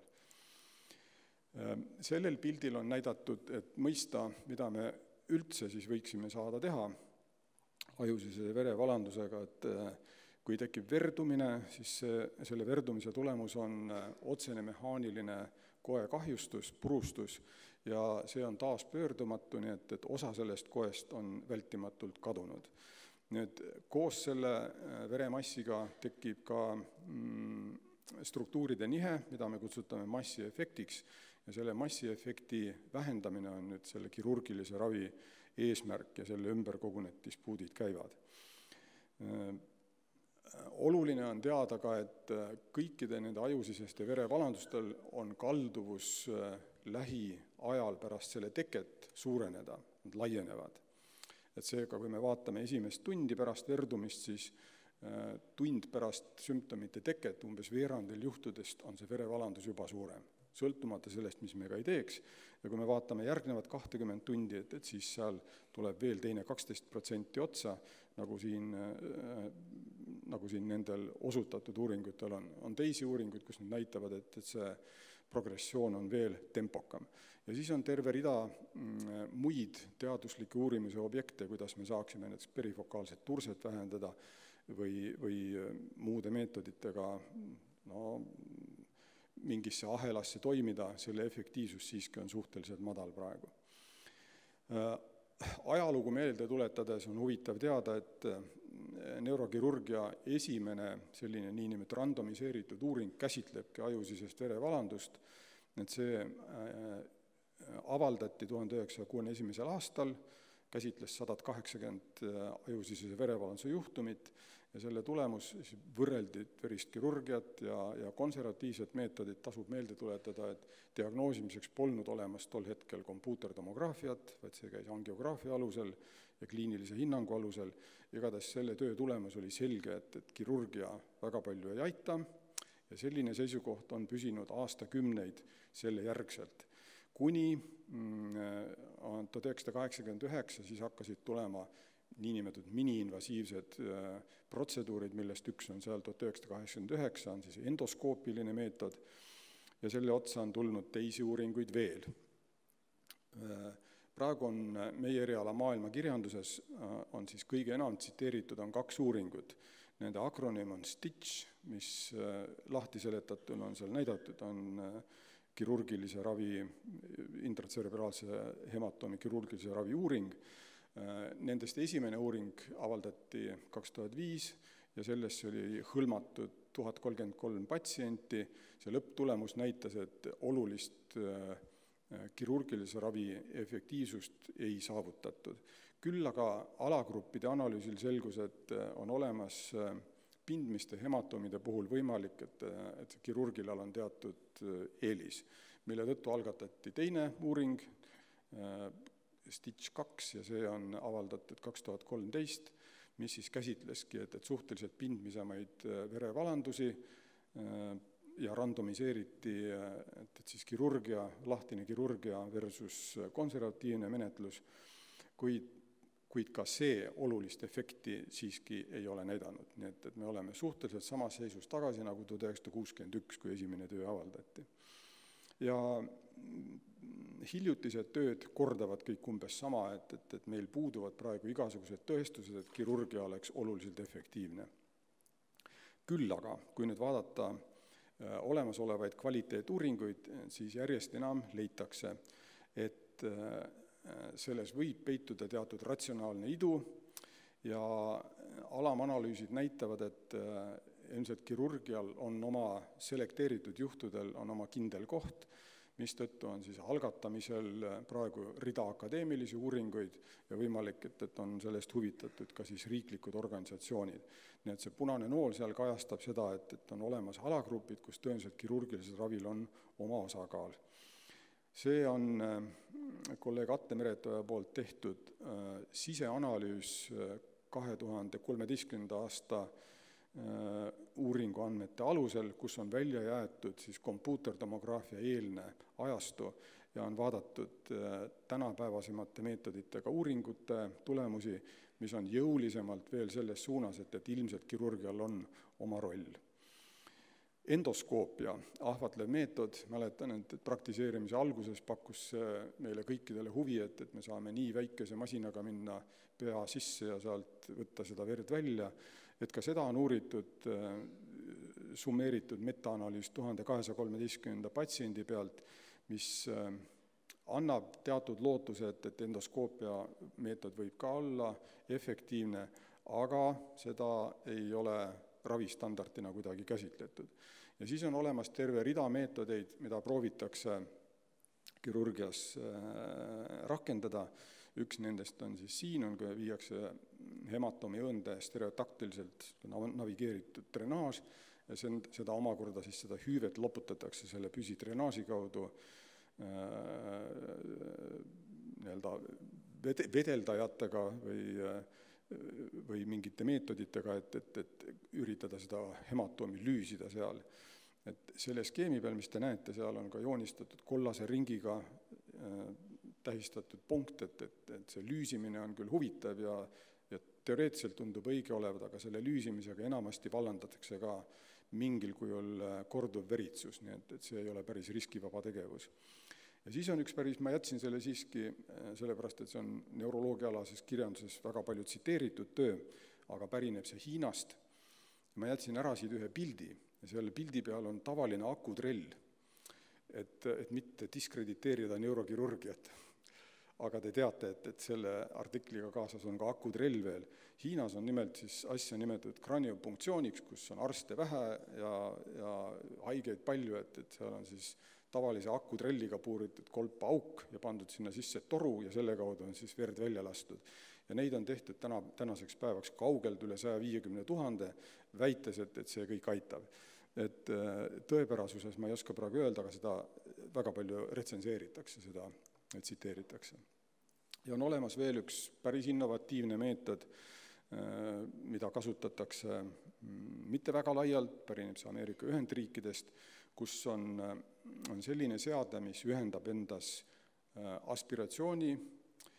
D: Sellel pildil on näidatud, et mõista, mida me üldse siis võiksime saada teha ajusisese verevalandusega, et kui tekib verdumine, siis selle verdumise tulemus on otsene mehaaniline koekahjustus, purustus, ja see on taas pöördumatu, nii et osa sellest koest on vältimatult kadunud. Nüüd, koos selle veremassiga tekib ka struktuuride nihe, mida me kutsutame massiefektiks, ja selle massiefekti vähendamine on nüüd selle kirurgilise ravi eesmärk ja selle ümber kogu need dispuudid käivad. Oluline on teada ka, et kõikide nende ajusiseste verevalandustel on kalduvus lähiajal pärast selle teket suureneda, nad laienevad. Et seega, kui me vaatame esimest tundi pärast verdumist, siis tund pärast sümptomite teket umbes veerandil juhtudest on see verevalandus juba suurem, sõltumata sellest, mis me ka ei teeks. Ja kui me vaatame järgnevad 20 tundi, et siis seal tuleb veel teine 12% otsa, nagu siin nendel osutatud uuringutel on teisi uuringuid, kus nad näitavad, et see progressioon on veel tempokam. Ja siis on terve rida muid teaduslikke uurimise objekte, kuidas me saaksime näiteks perifokaalset turset vähendada või muude meetoditega mingisse ahelasse toimida, selle efektiivsus siiski on suhteliselt madal praegu. Ajalugu meelde tuletades on huvitav teada, et neurokirurgia esimene selline niinimetatud randomiseeritud uuring käsitlebki ajusisest verevalandust, et see avaldati 1961. aastal, käsitles 180 ajusisese verevalanduse juhtumit ja selle tulemus võrreldi verist kirurgiat ja konservatiivset meetodit. Tasub meelde tuletada, et diagnoosimiseks polnud olemas tol hetkel kompuuterdemograafiat, vaid see käis angiograafia alusel ja kliinilise hinnangu alusel. Igatahes selle töö tulemus oli selge, et kirurgia väga palju ei aita ja selline seisukoht on püsinud aastakümneid selle järgselt. Kuni 1989 siis hakkasid tulema niinimetatud mini-invasiivsed protseduurid, millest üks on seal 1989, on siis endoskoopiline meetod ja selle otsa on tulnud teisi uuringuid veel. Praegu on meie eriala maailmakirjanduses on siis kõige enam tsiteeritud on 2 uuringut. Nende akronüüm on STITCH, mis lahti seletatuna on seal näidatud, on kirurgilise ravi, intratserebraalse hematoomi kirurgilise ravi uuring. Nendest esimene uuring avaldati 2005 ja sellesse oli hõlmatud 1033 patsienti. See lõpptulemus näitas, et olulist kirurgilise ravi efektiivsust ei saavutatud. Küll aga alagruppide analüüsil selgus, et on olemas pindmiste hematoomide puhul võimalik, et kirurgilal on teatud eelis, mille tõttu algatati teine uuring, STITCH 2, ja see on avaldatud 2013, mis siis käsitleski, et suhteliselt pindmisemaid verevalandusi ja randomiseeriti, et siis kirurgia, lahtine kirurgia versus konservatiivne menetlus, kuid ka see olulist efekti siiski ei ole näidanud. Nii et me oleme suhteliselt samas seisus tagasi nagu 1961, kui esimene töö avaldati. Ja hiljutised tööd kordavad kõik umbes sama, et meil puuduvad praegu igasugused tõestused, et kirurgia oleks oluliselt efektiivne. Küll aga, kui nüüd vaadata olemasolevaid kvaliteetuuringuid, siis järjest enam leitakse, et selles võib peituda teatud ratsionaalne idu ja alamanalüüsid näitavad, et ilmselt kirurgial on oma selekteeritud juhtudel on oma kindel koht, mistõttu on siis algatamisel praegu rida akadeemilisi uuringuid ja võimalik, et on sellest huvitatud ka siis riiklikud organisatsioonid. Nii et see punane nool seal kajastab seda, et on olemas alagrupid, kus tõenäoliselt kirurgilisel ravil on oma osakaal. See on kolleeg Atte Meretoja poolt tehtud siseanalüüs 2013. aasta uuringu andmete alusel, kus on välja jäetud siis kompuutertomograafia eelne ajastu ja on vaadatud tänapäevasemate meetoditega uuringute tulemusi, mis on jõulisemalt veel selles suunas, et ilmselt kirurgial on oma roll. Endoskoopia, ahvatlev meetod, mäletan, et praktiseerimise alguses pakkus meile kõikidele huvi, et me saame nii väikese masinaga minna pea sisse ja sealt võtta seda verd välja, et ka seda on uuritud summeeritud metaanalüüs 1213 patsiendi pealt, mis annab teatud lootuse, et endoskoopia meetod võib ka olla efektiivne, aga seda ei ole ravistandardina kuidagi käsitletud. Ja siis on olemas terve rida meetodeid, mida proovitakse kirurgias rakendada. Üks nendest on siis siin, kui viiakse hematoomi õõnde stereotaktiliselt navigeeritud drenaaž ja seda omakorda siis seda hüüvet loputatakse selle püsidrenaaži kaudu vedeldajatega või mingite meetoditega, et üritada seda hematoomi lüüsida seal. Et selle skeemi peal, mis te näete, seal on ka joonistatud kollase ringiga tähistatud punkt, et see lüüsimine on küll huvitav ja teoreetiliselt tundub õige olevat, aga selle lüüsimisega enamasti vallandatakse ka mingil kujul korduv veritsus, nii et see ei ole päris riskivaba tegevus. Ja siis on üks päris, ma jätsin selle siiski, sellepärast, et see on neuroloogiaalases kirjanduses väga palju tsiteeritud töö, aga pärineb see Hiinast. Ma jätsin ära siit ühe pildi ja selle pildi peal on tavaline akutrell, et mitte diskrediteerida neurokirurgiat. Aga te teate, et selle artikliga kaasas on ka akutrell veel. Hiinas on nimelt siis asja nimetatud kraniopunktsiooniks, kus on arste vähe ja haigeid palju, et seal on siis tavalise akutrelliga puuritud kolpaauk ja pandud sinna sisse toru ja selle kaudu on siis verd välja lastud. Ja neid on tehtud tänaseks päevaks kaugelt üle 150 000, väites, et see kõik aitab. Et tõepärasuses ma ei oska praegu öelda, aga seda väga palju retsenseeritakse, seda tsiteeritakse. Ja on olemas veel üks päris innovatiivne meetod, mida kasutatakse mitte väga laialt, pärineb see Ameerika Ühendriikidest, kus on selline seade, mis ühendab endas aspiratsiooni,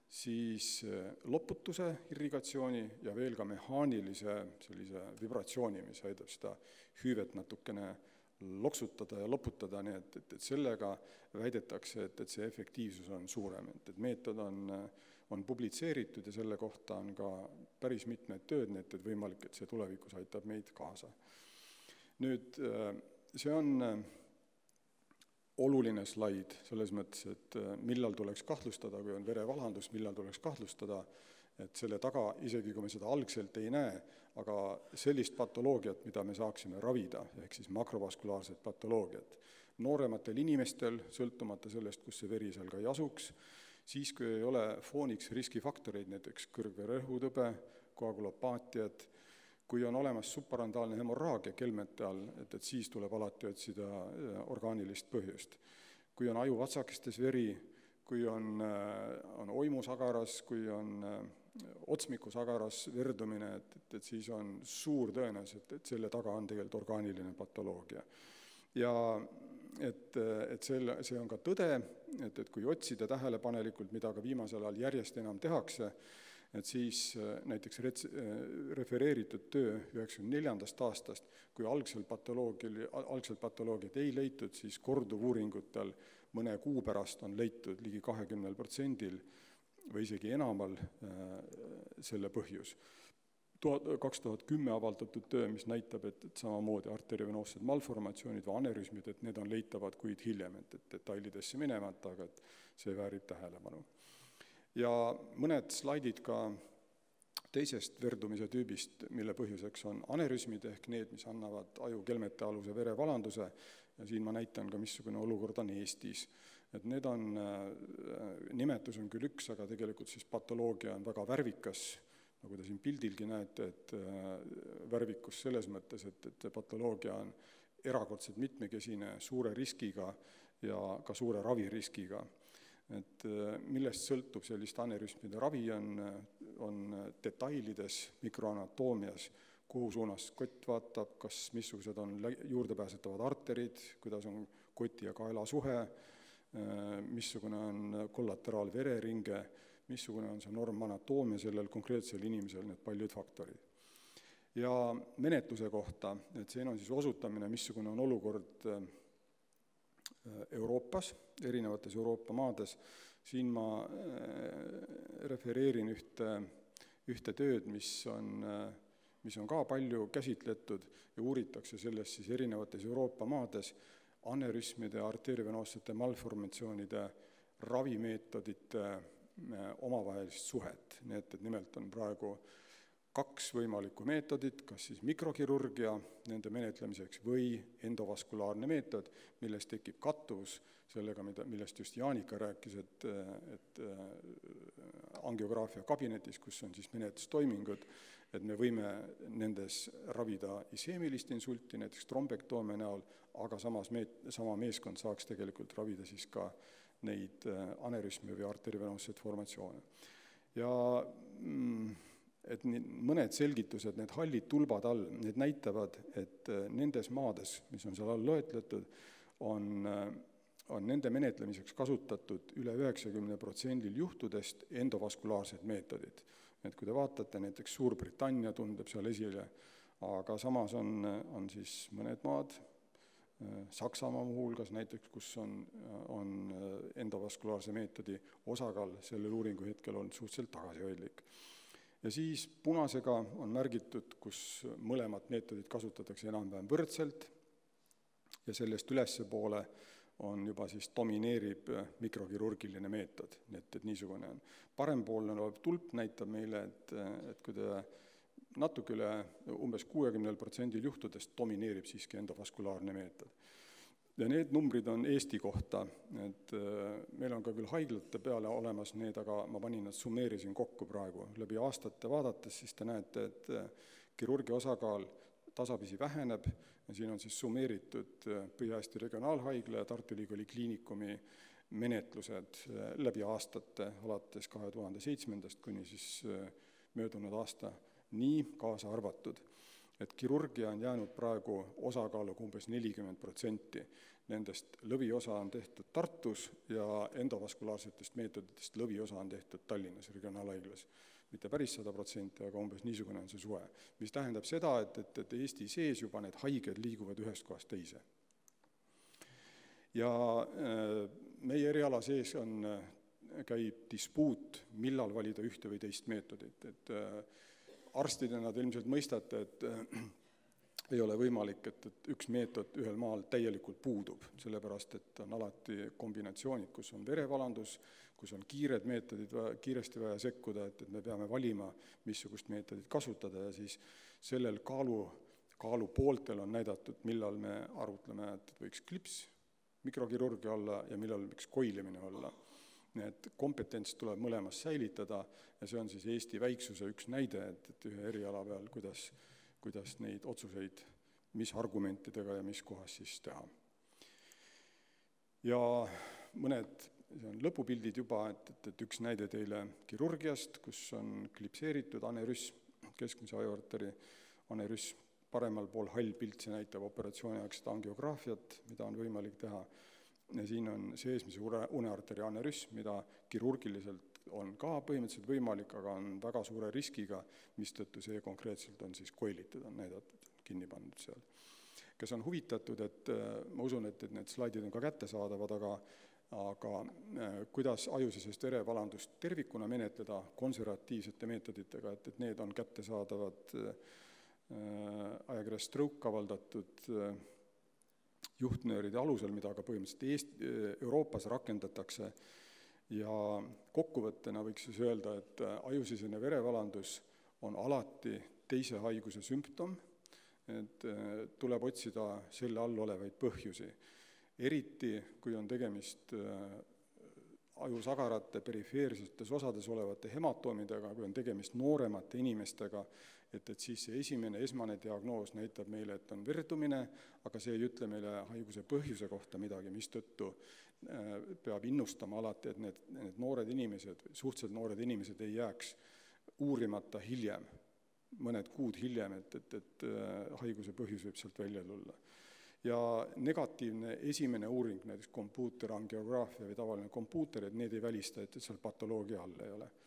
D: siis loputuse irrigatsiooni ja veel ka mehaanilise sellise vibratsiooni, mis aitab seda hüüvet natukene loksutada ja loputada, nii et sellega väidetakse, et see efektiivsus on suurem, et meetod on publitseeritud ja selle kohta on ka päris mitmed tööd, nii et võimalik, et see tulevikus aitab meid kaasa. Nüüd, see on oluline slaid selles mõttes, et millal tuleks kahtlustada, kui on verevallandus, millal tuleks kahtlustada, et selle taga, isegi kui me seda algselt ei näe, aga sellist patoloogiat, mida me saaksime ravida, ehk siis makrovaskulaarset patoloogiat, noorematel inimestel, sõltumata sellest, kus see veri seal ka ei asuks, siis kui ei ole fooniks riskifaktoreid, näiteks kõrgvererõhutõbe, koagulopaatiad, kui on olemas subarandaalne hemorraagia kelmete all, et siis tuleb alati otsida orgaanilist põhjust. Kui on ajuvatsakestes veri, kui on oimusagaras, kui on otsmikusagaras verdumine, et siis on suur tõenäoliselt, et selle taga on tegelikult orgaaniline patoloogia. Ja see on ka tõde, et kui otsida tähelepanelikult, mida ka viimasel ajal järjest enam tehakse, et siis näiteks refereeritud töö 94. aastast, kui algselt patoloogiat ei leitud, siis korduvuuringutel mõne kuu pärast on leitud ligi 20% või isegi enamal selle põhjus. 2010 avaldatud töö, mis näitab, et samamoodi arteriovenoossed malformatsioonid või aneurüsmid, et need on leitavad kuid hiljem, et detailidesse minemata, aga et see väärib tähelepanu. Ja mõned slaidid ka teisest verdumise tüübist, mille põhjuseks on aneurüsmid ehk need, mis annavad ajukelmete aluse verevalanduse, ja siin ma näitan ka, missugune olukord on Eestis. Et need on, nimetus on küll üks, aga tegelikult siis patoloogia on väga värvikas, nagu te siin pildilgi näete, et värvikus selles mõttes, et patoloogia on erakordselt mitmekesine, suure riskiga ja ka suure raviriskiga. Et millest sõltub sellist aneurüsmide ravi on detailides, mikroanatoomias, kuhu suunas kott vaatab, kas missugused on juurdepääsetavad arterid, kuidas on koti ja kaela suhe, missugune on kollateraalvereringe, missugune on see normanatoomia sellel konkreetsel inimesel, need paljud faktorid. Ja menetluse kohta, et siin on siis osutamine, missugune on olukord Euroopas, erinevates Euroopa maades. Siin ma refereerin ühte tööd, mis on ka palju käsitletud ja uuritakse sellest siis erinevates Euroopa maades aneurüsmide ja arteriovenoossete malformatsioonide ravimeetodite omavahelist suhet. Nii et nimelt on praegu 2 võimalikku meetodit, kas siis mikrokirurgia nende menetlemiseks või endovaskulaarne meetod, millest tekib kattuvus sellega, millest just Jaanika rääkis, et angiograafia kabinetis, kus on siis menetlustoimingud, et me võime nendes ravida iseemilist insulti, näiteks trombektoomia näol, aga sama meeskond saaks tegelikult ravida siis ka neid aneurüsmi või arteriovenoossed formatsioone. Ja et mõned selgitused, need hallid tulbad all, need näitavad, et nendes maades, mis on seal all loetletud, on nende menetlemiseks kasutatud üle 90% juhtudest endovaskulaarsed meetodid. Et kui te vaatate, näiteks Suurbritannia tundeb seal esile, aga samas on siis mõned maad, Saksamaa muuhulgas näiteks, kus on endovaskulaarse meetodi osakaal sellel uuringu hetkel on suhteliselt tagasihoidlik. Ja siis punasega on märgitud, kus mõlemad meetodid kasutatakse enam-vähem võrdselt ja sellest ülespoole on juba siis domineerib mikrokirurgiline meetod, et niisugune on. Parempoolne olev tulp näitab meile, et kui te natuke üle umbes 60% juhtudest domineerib siiski endovaskulaarne meetod. Ja need numbrid on Eesti kohta, et meil on ka küll haiglate peale olemas need, aga ma summeerisin kokku praegu. Läbi aastate vaadates, siis te näete, et kirurgia osakaal tasapisi väheneb ja siin on siis summeeritud Põhja-Eesti regionaalhaigla ja Tartu Ülikooli kliinikumi menetlused läbi aastate, alates 2007. kuni siis möödunud aasta nii kaasa arvatud. et kirurgia on jäänud praegu osakaaluga umbes 40%. Nendest lõviosa on tehtud Tartus ja endovaskulaarsetest meetoditest lõviosa on tehtud Tallinnas regionaalhaiglas. Mitte päris 100%, aga umbes niisugune on see suhe. Mis tähendab seda, et Eesti sees juba need haiged liiguvad ühest kohast teise. Ja meie eriala sees käib dispuut, millal valida ühte või teist meetodit. Et arstidena te ilmselt mõistate, et ei ole võimalik, et üks meetod ühel maal täielikult puudub, sellepärast et on alati kombinatsioonid, kus on verevalandus, kus on kiired meetodid, kiiresti vaja sekkuda, et me peame valima, missugust meetodit kasutada ja siis sellel kaalupooltel on näidatud, millal me arutleme, et võiks klips, mikrokirurgia olla ja millal võiks koilimine olla. Need kompetents tuleb mõlemas säilitada ja see on siis Eesti väiksuse üks näide, et ühe eriala peal, kuidas neid otsuseid, mis argumentidega ja mis kohas siis teha. Ja mõned lõpupildid juba, et üks näide teile kirurgiast, kus on klipseeritud aneurüsm, keskmise ajuarteri aneurüsm, paremal pool hall pilt, see näitab operatsiooniaegset angiograafiat, mida on võimalik teha. Ja siin on seesmise unearteri aneurüsm, mida kirurgiliselt on ka põhimõtteliselt võimalik, aga on väga suure riskiga, mistõttu see konkreetselt on siis koilitud, on näidatud, kinni pandud seal. Kes on huvitatud, et ma usun, et need slaidid on ka kättesaadavad, aga kuidas ajusisest verevalandust tervikuna menetleda konservatiivsete meetoditega, et need on kättesaadavad ajakirjas Stroke avaldatud juhtnööride alusel, mida ka põhimõtteliselt Euroopas rakendatakse. Ja kokkuvõttena võiks siis öelda, et ajusisene verevalandus on alati teise haiguse sümptom, et tuleb otsida selle all olevaid põhjusi. Eriti, kui on tegemist ajusagarate perifeersetes osades olevate hematoomidega, kui on tegemist nooremate inimestega, et siis see esmane diagnoos näitab meile, et on verdumine, aga see ei ütle meile haiguse põhjuse kohta midagi, mistõttu peab innustama alati, et need noored inimesed, suhteliselt noored inimesed ei jääks uurimata hiljem, mõned kuud hiljem, et haiguse põhjus võib sealt välja tulla. Ja negatiivne esimene uuring, näiteks kompuuterangeograafia või tavaline kompuuter, et need ei välista, et seal patoloogia all ei ole.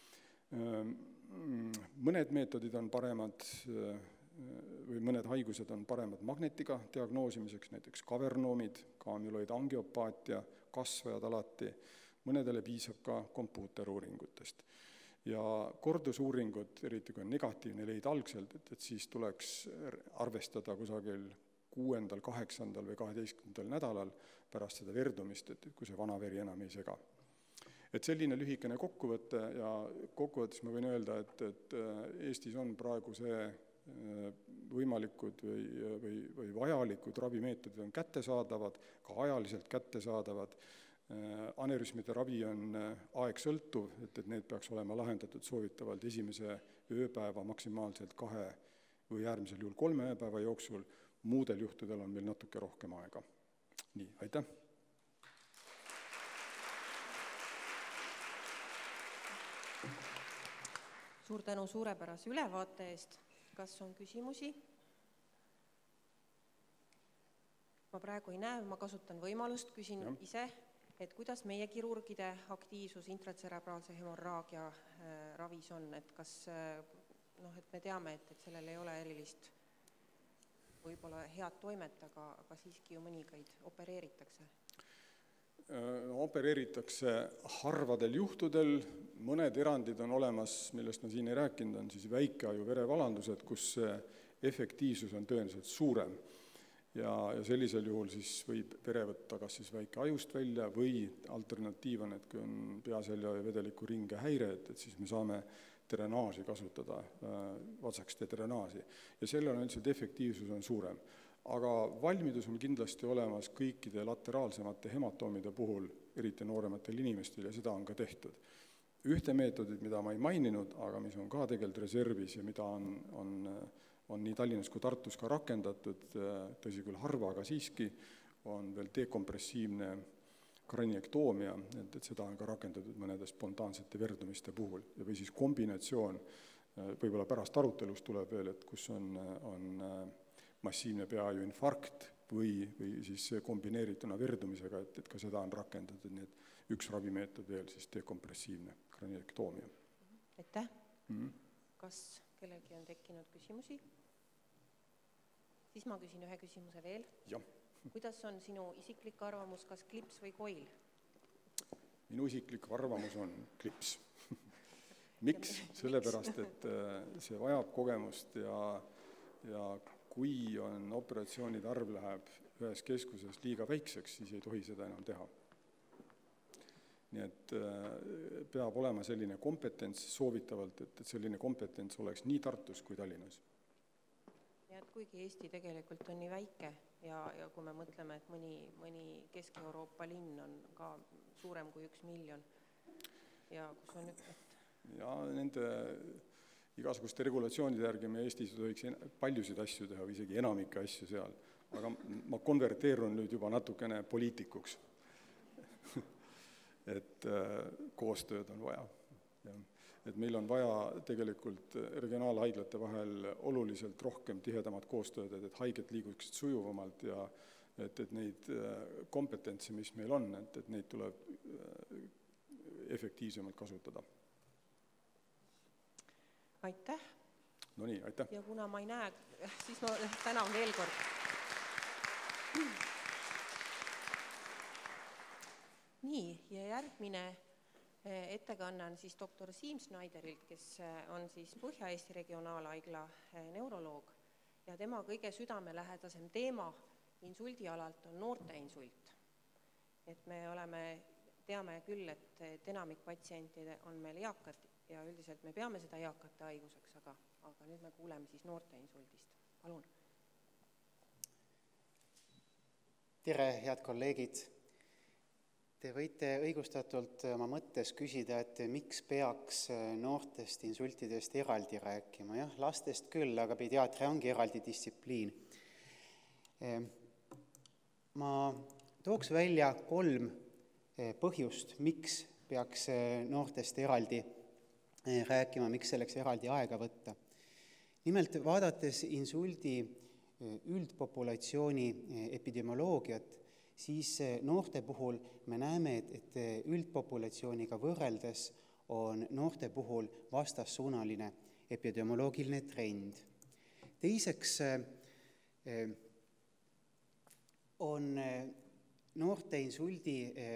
D: Mõned meetodid on paremad või mõned haigused on paremad magnetiga diagnoosimiseks, näiteks kavernoomid, kaamüloid angiopaatia, kasvajad alati, mõnedele piisab ka kompuuteruuringutest. Ja kordusuuringud, eriti kui on negatiivne leid algselt, et siis tuleks arvestada kusagil 6., 8. või 12. nädalal pärast seda verdumist, et kui see vana veri enam ei sega. Et selline lühikene kokkuvõte ja kokkuvõttes ma võin öelda, et Eestis on praegu see võimalikud või vajalikud ravimeetodid on kättesaadavad, ka ajaliselt kättesaadavad. Aneurüsmide ravi on aegsõltuv, et need peaks olema lahendatud soovitavalt esimese ööpäeva maksimaalselt 2 või äärmisel juhul 3 ööpäeva jooksul, muudel juhtudel on meil natuke rohkem aega. Nii, aitäh!
B: Suur tänu suurepärase ülevaate eest. Kas on küsimusi? Ma praegu ei näe, ma kasutan võimalust, küsin ise, et kuidas meie kirurgide aktiivsus intratserebraalse hemorraagia ravis on, et kas et me teame, et sellel ei ole erilist võib-olla head toimet, aga siiski ju mõningaid opereeritakse?
D: Opereeritakse harvadel juhtudel, mõned erandid on olemas, millest ma siin ei rääkinud, on siis väikeaju verevalandused, kus efektiivsus on tõenäoliselt suurem. Ja sellisel juhul siis võib vere võtta kas siis väike ajust välja või alternatiiv on, et kui on peaselja ja vedeliku ringe häire, et siis me saame drenaasi kasutada, vatsakste drenaasi. Ja sellel on üldiselt efektiivsus on suurem. Aga valmidus on kindlasti olemas kõikide lateraalsemate hematoomide puhul, eriti noorematel inimestel, ja seda on ka tehtud. Ühte meetodit, mida ma ei maininud, aga mis on ka tegelikult reservis ja mida on nii Tallinnas kui Tartus ka rakendatud, tõsi küll harva, aga siiski, on veel dekompressiivne kraniektoomia, et seda on ka rakendatud mõnede spontaansete verdumiste puhul või siis kombinatsioon võib-olla pärast arutelust tuleb veel, et kus on massiivne peaajuinfarkt või siis kombineerituna verdumisega, et ka seda on rakendatud, nii et üks ravimeetod veel siis dekompressiivne kraniektoomia.
B: Aitäh! Kas kellelgi on tekkinud küsimusi? Siis ma küsin ühe küsimuse veel.
D: Jah.
B: Kuidas on sinu isiklik arvamus, kas klips või koil?
D: Minu isiklik arvamus on klips. Miks? Sellepärast, et see vajab kogemust ja kui on operatsioonide arv läheb ühes keskuses liiga väikseks, siis ei tohi seda enam teha. Nii et peab olema selline kompetents soovitavalt, et selline kompetents oleks nii Tartus kui Tallinnas.
B: Ja et kuigi Eesti tegelikult on nii väike ja kui me mõtleme, et mõni Kesk-Euroopa linn on ka suurem kui 1 miljon ja kus on
D: ja nende igasuguste regulatsioonide järgi me Eestis tohiks paljusid asju teha või isegi enamike asju seal, aga ma konverteerun nüüd juba natukene poliitikuks. Et koostööd on vaja. Et meil on vaja tegelikult regionaalhaiglate vahel oluliselt rohkem tihedamat koostööd, et haiged liiguksid sujuvamalt ja et neid kompetentse, mis meil on, et neid tuleb efektiivsemalt kasutada.
B: Aitäh!
D: No nii, aitäh!
B: Ja kuna ma ei näe, siis ma tänan veel kord. Nii, ja järgmine ettekanne on siis doktor Siim Schneiderilt, kes on siis Põhja-Eesti regionaalhaigla neuroloog ja tema kõige südamelähedasem teema insuldialalt on noorte insult. Et me teame küll, et enamik patsientide on meil eakad ja üldiselt me peame seda eakate haiguseks, aga nüüd me kuuleme siis noorte insuldist. Palun.
E: Tere, head kolleegid! Te võite õigustatult oma mõttes küsida, et miks peaks noortest insultidest eraldi rääkima. Jah, lastest küll, aga pediaatria ongi eraldi distsipliin. Ma tooks välja 3 põhjust, miks peaks noortest eraldi rääkima, miks selleks eraldi aega võtta. Nimelt, vaadates insuldi üldpopulatsiooni epidemioloogiat, siis noorte puhul me näeme, et üldpopulatsiooniga võrreldes on noorte puhul vastassuunaline epidemioloogiline trend. Teiseks on noorte insuldi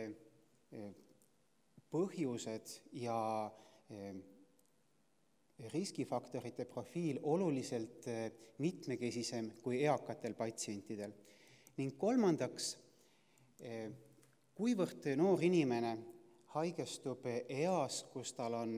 E: põhjused ja riskifaktorite profiil oluliselt mitmekesisem kui eakatel patsientidel. Ning kolmandaks, kuivõrd noor inimene haigestub eas, kus tal on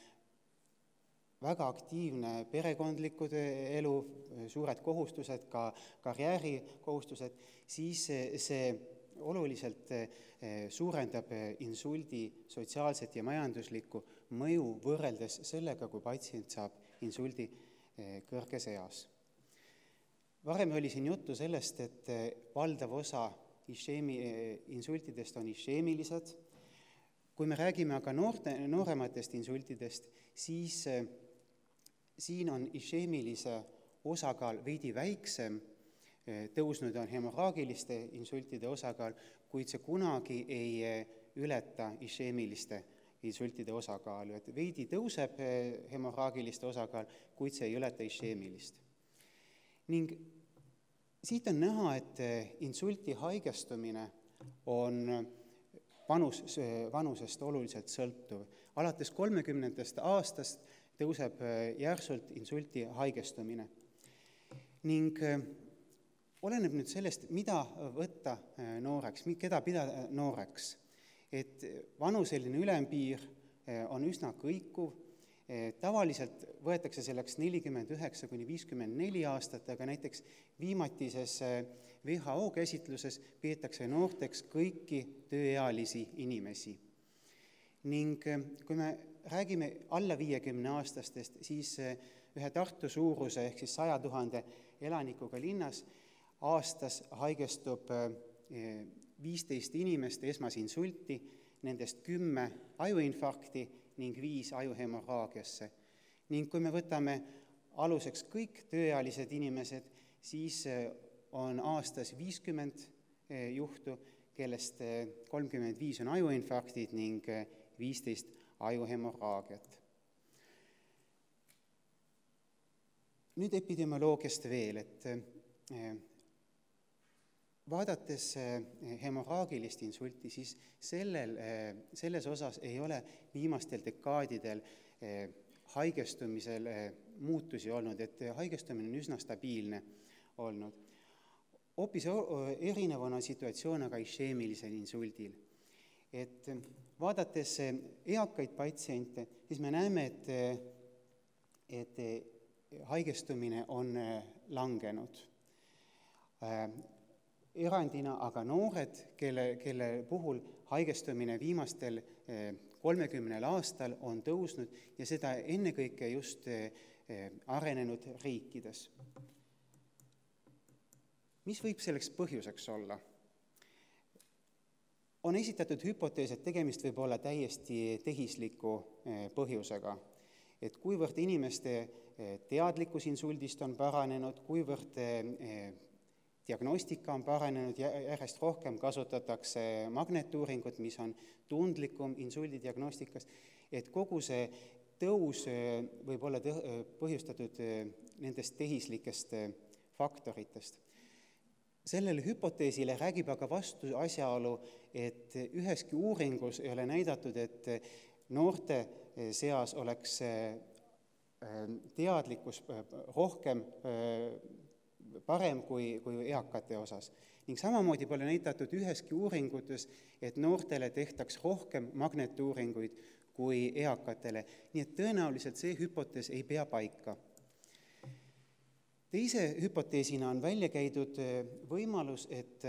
E: väga aktiivne perekondlikud elu, suured kohustused, ka karjäärikohustused, siis see oluliselt suurendab insuldi sotsiaalset ja majanduslikku mõju võrreldes sellega, kui patsient saab insuldi kõrges eas. Varem oli siin juttu sellest, et valdav osa insultidest on išeemilised. Kui me räägime aga noorematest insultidest, siis siin on išeemilise osakaal veidi väiksem, tõusnud on hemorraagiliste insultide osakaal, kuid see kunagi ei ületa išeemiliste insultide osakaalu. Et veidi tõuseb hemorraagiliste osakaal, kuid see ei ületa išeemilist. Ning siit on näha, et insulti haigestumine on vanusest oluliselt sõltuv. Alates 30. aastast tõuseb järsult insulti haigestumine. Ning oleneb nüüd sellest, mida võtta nooreks, keda pidada nooreks. Et vanuseline ülempiir on üsna kõikuv. Tavaliselt võetakse selleks 49–54 aastat, aga näiteks viimatises WHO käsitluses peetakse noorteks kõiki tööealisi inimesi. Ning kui me räägime alla 50-aastastest, siis ühe Tartu suuruse ehk siis 100 000 elanikuga linnas aastas haigestub 15 inimest esmasinsulti, nendest 10 ajuinfarkti ning 5 ajuhemorraagiasse. ning kui me võtame aluseks kõik tööealised inimesed, siis on aastas 50 juhtu, kellest 35 on ajuinfarktid ning 15 ajuhemorraagiat. Nüüd epidemioloogiast veel, et vaadates hemorraagilist insulti, siis selles osas ei ole viimastel dekaadidel haigestumisel muutusi olnud, et haigestumine on üsna stabiilne olnud. Hoopis erinev on situatsioon aga išeemilisel insuldil. Et vaadates eakaid patsiente, siis me näeme, et haigestumine on langenud. Erandina aga noored, kelle puhul haigestumine viimastel 30 aastal on tõusnud ja seda ennekõike just arenenud riikides. Mis võib selleks põhjuseks olla? On esitatud hüpotees, et tegemist võib olla täiesti tehisliku põhjusega, et kuivõrd inimeste teadlikkus insuldist on paranenud, kuivõrd diagnostika on paranenud, järjest rohkem kasutatakse magnetuuringut, mis on tundlikum insuldidiagnostikas, et kogu see tõus võib olla põhjustatud nendest tehislikest faktoritest. Sellele hüpoteesile räägib aga vastu asjaolu, et üheski uuringus ei ole näidatud, et noorte seas oleks teadlikkus rohkem parem kui eakate osas. Ning samamoodi pole näidatud üheski uuringutes, et noortele tehtaks rohkem magnetuuringuid kui eakatele. Nii et tõenäoliselt see hüpotees ei pea paika. Teise hüpoteesina on välja käidud võimalus, et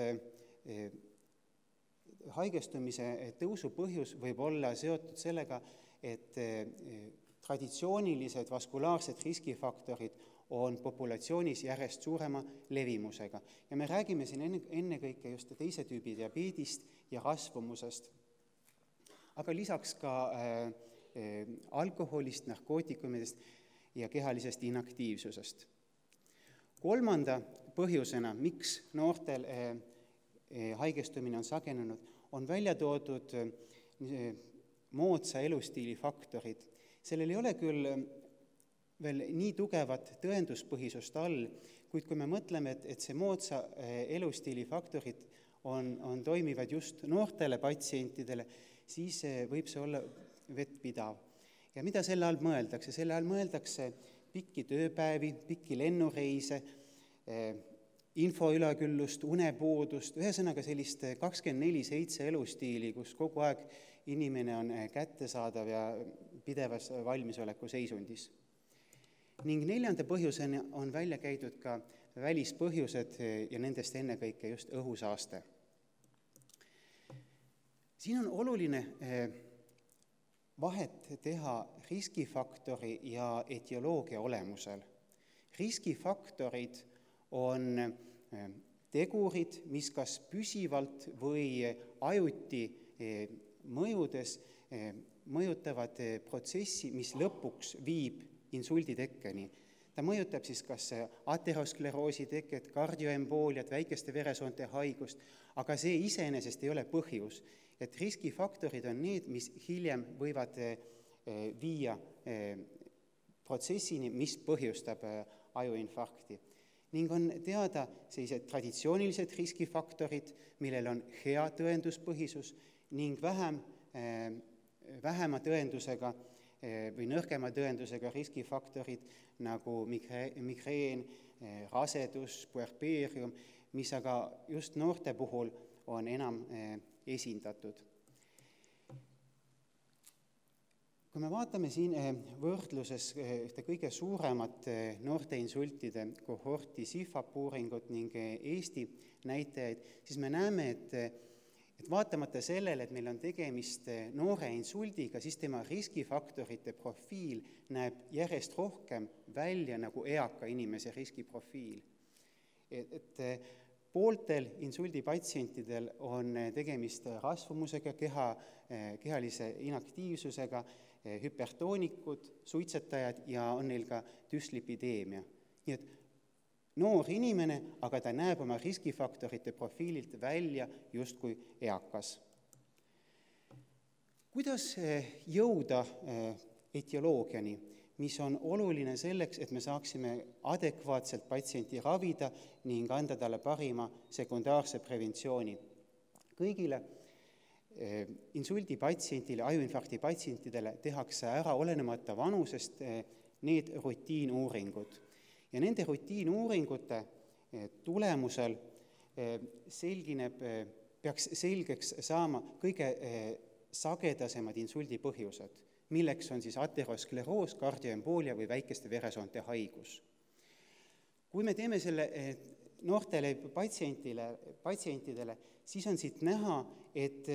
E: haigestumise tõusu põhjus võib olla seotud sellega, et traditsioonilised vaskulaarsed riskifaktorid on populatsioonis järjest suurema levimusega. Ja me räägime siin ennekõike just teise tüübi diabeedist ja rasvumusest, aga lisaks ka alkoholist, narkootikumidest ja kehalisest inaktiivsusest. Kolmanda põhjusena, miks noortel haigestumine on sagenenud, on välja toodud moodsa elustiili faktorid. Sellel ei ole küll veel nii tugevat tõenduspõhisust all, kuid kui me mõtleme, et see moodsa elustiili faktorid on toimivad just noortele patsientidele, siis võib see olla vettpidav. Ja mida selle all mõeldakse? Selle all mõeldakse pikki tööpäevi, pikki lennureise, infoüleküllust, unepuudust, ühesõnaga sellist 24/7 elustiili, kus kogu aeg inimene on kättesaadav ja pidevas valmisoleku seisundis. Ning neljanda põhjusena on välja käidud ka välispõhjused ja nendest ennekõike just õhusaaste. Siin on oluline vahet teha riskifaktori ja etioloogia olemusel. Riskifaktorid on tegurid, mis kas püsivalt või ajuti mõjudes mõjutavad protsessi, mis lõpuks viib insuldi tekkeni. Ta mõjutab siis kas ateroskleroosi teket, kardioembooliat, väikeste veresoonte haigust, aga see iseenesest ei ole põhjus. Et riskifaktorid on need, mis hiljem võivad viia protsessini, mis põhjustab ajuinfarkti. Ning on teada sellised traditsioonilised riskifaktorid, millel on hea tõenduspõhisus ning vähema tõendusega või nõrgema tõendusega riskifaktorid nagu migreen, rasedus, puerpeerium, mis aga just noorte puhul on enam esindatud. Kui me vaatame siin võrdluses ühte kõige suuremat noorte insultide kohorti SIFAP uuringut ning Eesti näitajaid, siis me näeme, et vaatamata sellele, et meil on tegemist noore insuldiga, siis tema riskifaktorite profiil näeb järjest rohkem välja nagu eaka inimese riskiprofiil. Et pooltel insuldipatsientidel on tegemist rasvumusega, kehalise inaktiivsusega hüpertoonikud, suitsetajad ja on neil ka düslipideemia. Nii et noor inimene, aga ta näeb oma riskifaktorite profiililt välja justkui eakas. Kuidas jõuda etioloogiani, mis on oluline selleks, et me saaksime adekvaatselt patsienti ravida ning anda talle parima sekundaarse preventsiooni? Kõigile insuldipatsientile, ajuinfarkti patsientidele tehakse ära olenemata vanusest need rutiinuuringud. Ja nende rutiinuuringute tulemusel peaks selgeks saama kõige sagedasemad insuldi põhjused, milleks on siis ateroskleroos, kardioemboolia või väikeste veresoonte haigus. Kui me teeme selle noortele patsientidele, siis on siit näha, et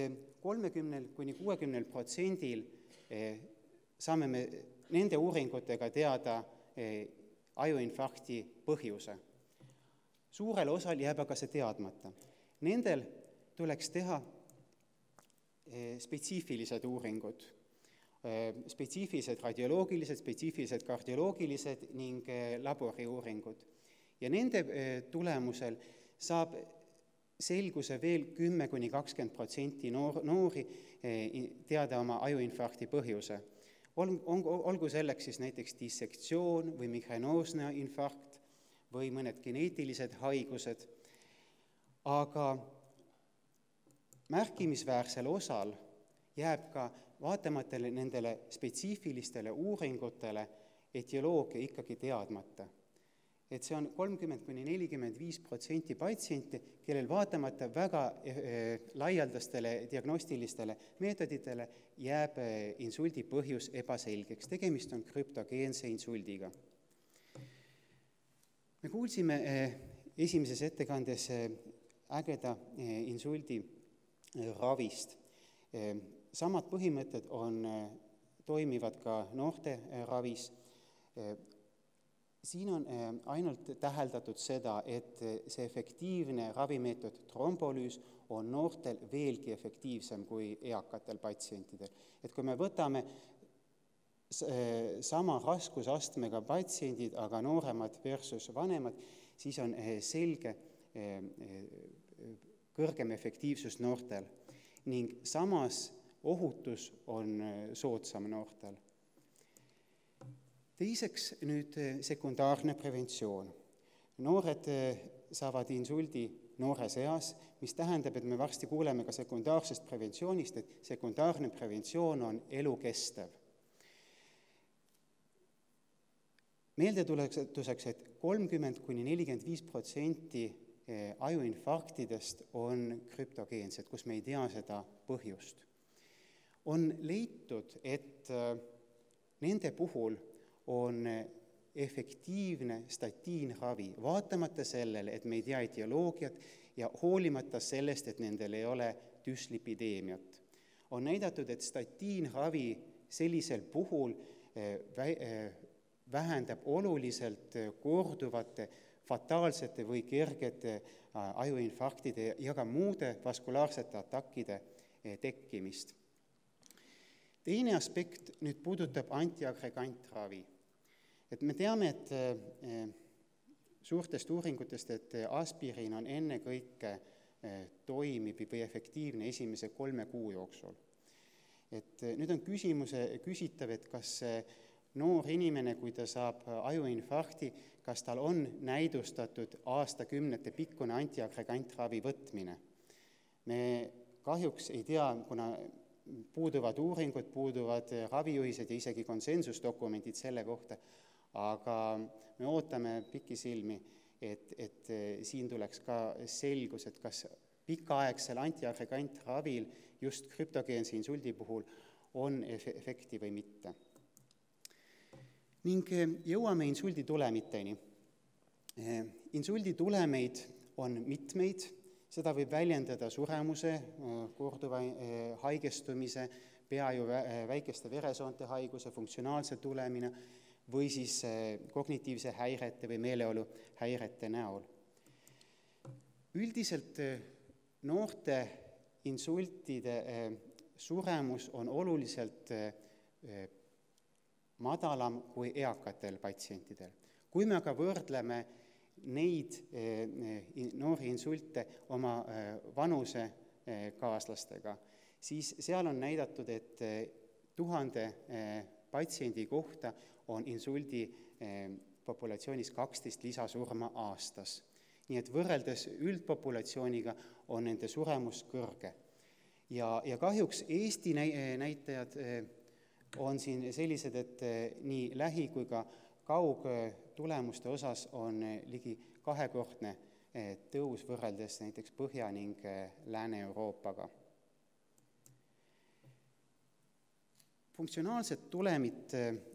E: 30–60% saame me nende uuringutega teada ajuinfarkti põhjuse. Suurel osal jääb aga see teadmata. Nendel tuleks teha spetsiifilised uuringud, spetsiifilised radioloogilised, spetsiifilised kardioloogilised ning laboriuuringud. Ja nende tulemusel saab selguse veel 10–20% noori teada oma ajuinfarkti põhjuse. Olgu selleks siis näiteks dissektsioon või migrenoosne infarkt või mõned geneetilised haigused, aga märkimisväärsel osal jääb ka vaatamata nendele spetsiifilistele uuringutele etioloogia ikkagi teadmata. Et see on 30–45% patsiente, kellel vaatamata väga laialdastele diagnostilistele meetoditele jääb insuldi põhjus ebaselgeks. Tegemist on krüptogeense insuldiga. Me kuulsime esimeses ettekandes ägeda insuldi ravist. Samad põhimõtted toimivad ka noorte ravis. Siin on ainult täheldatud seda, et see efektiivne ravimeetod trombolüüs on noortel veelgi efektiivsem kui eakatel patsientidel. Et kui me võtame sama raskusastmega patsiendid, aga nooremad versus vanemad, siis on selge kõrgem efektiivsus noortel ning samas ohutus on soodsam noortel. Teiseks nüüd sekundaarne preventsioon. Noored saavad insuldi noores eas, mis tähendab, et me varsti kuuleme ka sekundaarsest preventsioonist, et sekundaarne preventsioon on elukestev. Meeldetuletuseks, et 30–45% ajuinfarktidest on krüptogeensed, kus me ei tea seda põhjust. On leitud, et nende puhul on efektiivne statiinravi, vaatamata sellele, et me ei tea etioloogiat ja hoolimata sellest, et nendel ei ole düslipideemiat. On näidatud, et statiinravi sellisel puhul vähendab oluliselt korduvate fataalsete või kergete ajuinfarktide ja ka muude vaskulaarsete atakkide tekkimist. Teine aspekt nüüd puudutab antiagregantravi. Et me teame, et suurtest uuringutest, et aspiriin on ennekõike toimib või efektiivne esimese 3 kuu jooksul. Et nüüd on küsitav, et kas noor inimene, kui ta saab ajuinfarkti, kas tal on näidustatud aastakümnete pikkune antiagregantravi võtmine. Me kahjuks ei tea, kuna puuduvad uuringud, puuduvad ravijuhised ja isegi konsensusdokumendid selle kohta, aga me ootame pikisilmi, et siin tuleks ka selgus, et kas pikaaegsel antiagregantravil just krüptogeense insuldi puhul on efekti või mitte. Ning jõuame insulditulemiteni. Insulditulemeid on mitmeid, seda võib väljendada suremuse, korduva haigestumise, peaju väikeste veresoonte haiguse, funktsionaalse tulemina või siis kognitiivse häirete või meeleolu häirete näol. Üldiselt noorte insultide suremus on oluliselt madalam kui eakatel patsientidel. Kui me aga võrdleme neid noori insulte oma vanusekaaslastega, siis seal on näidatud, et 1000 patsiendi kohta on insuldi populatsioonis 12 lisasurma aastas. Nii et võrreldes üldpopulatsiooniga on nende suremus kõrge. Ja kahjuks Eesti näitajad on siin sellised, et nii lähi- kui ka kaugtulemuste osas on ligi 2-kordne tõus võrreldes näiteks Põhja- ning Lääne-Euroopaga. Funktsionaalset tulemit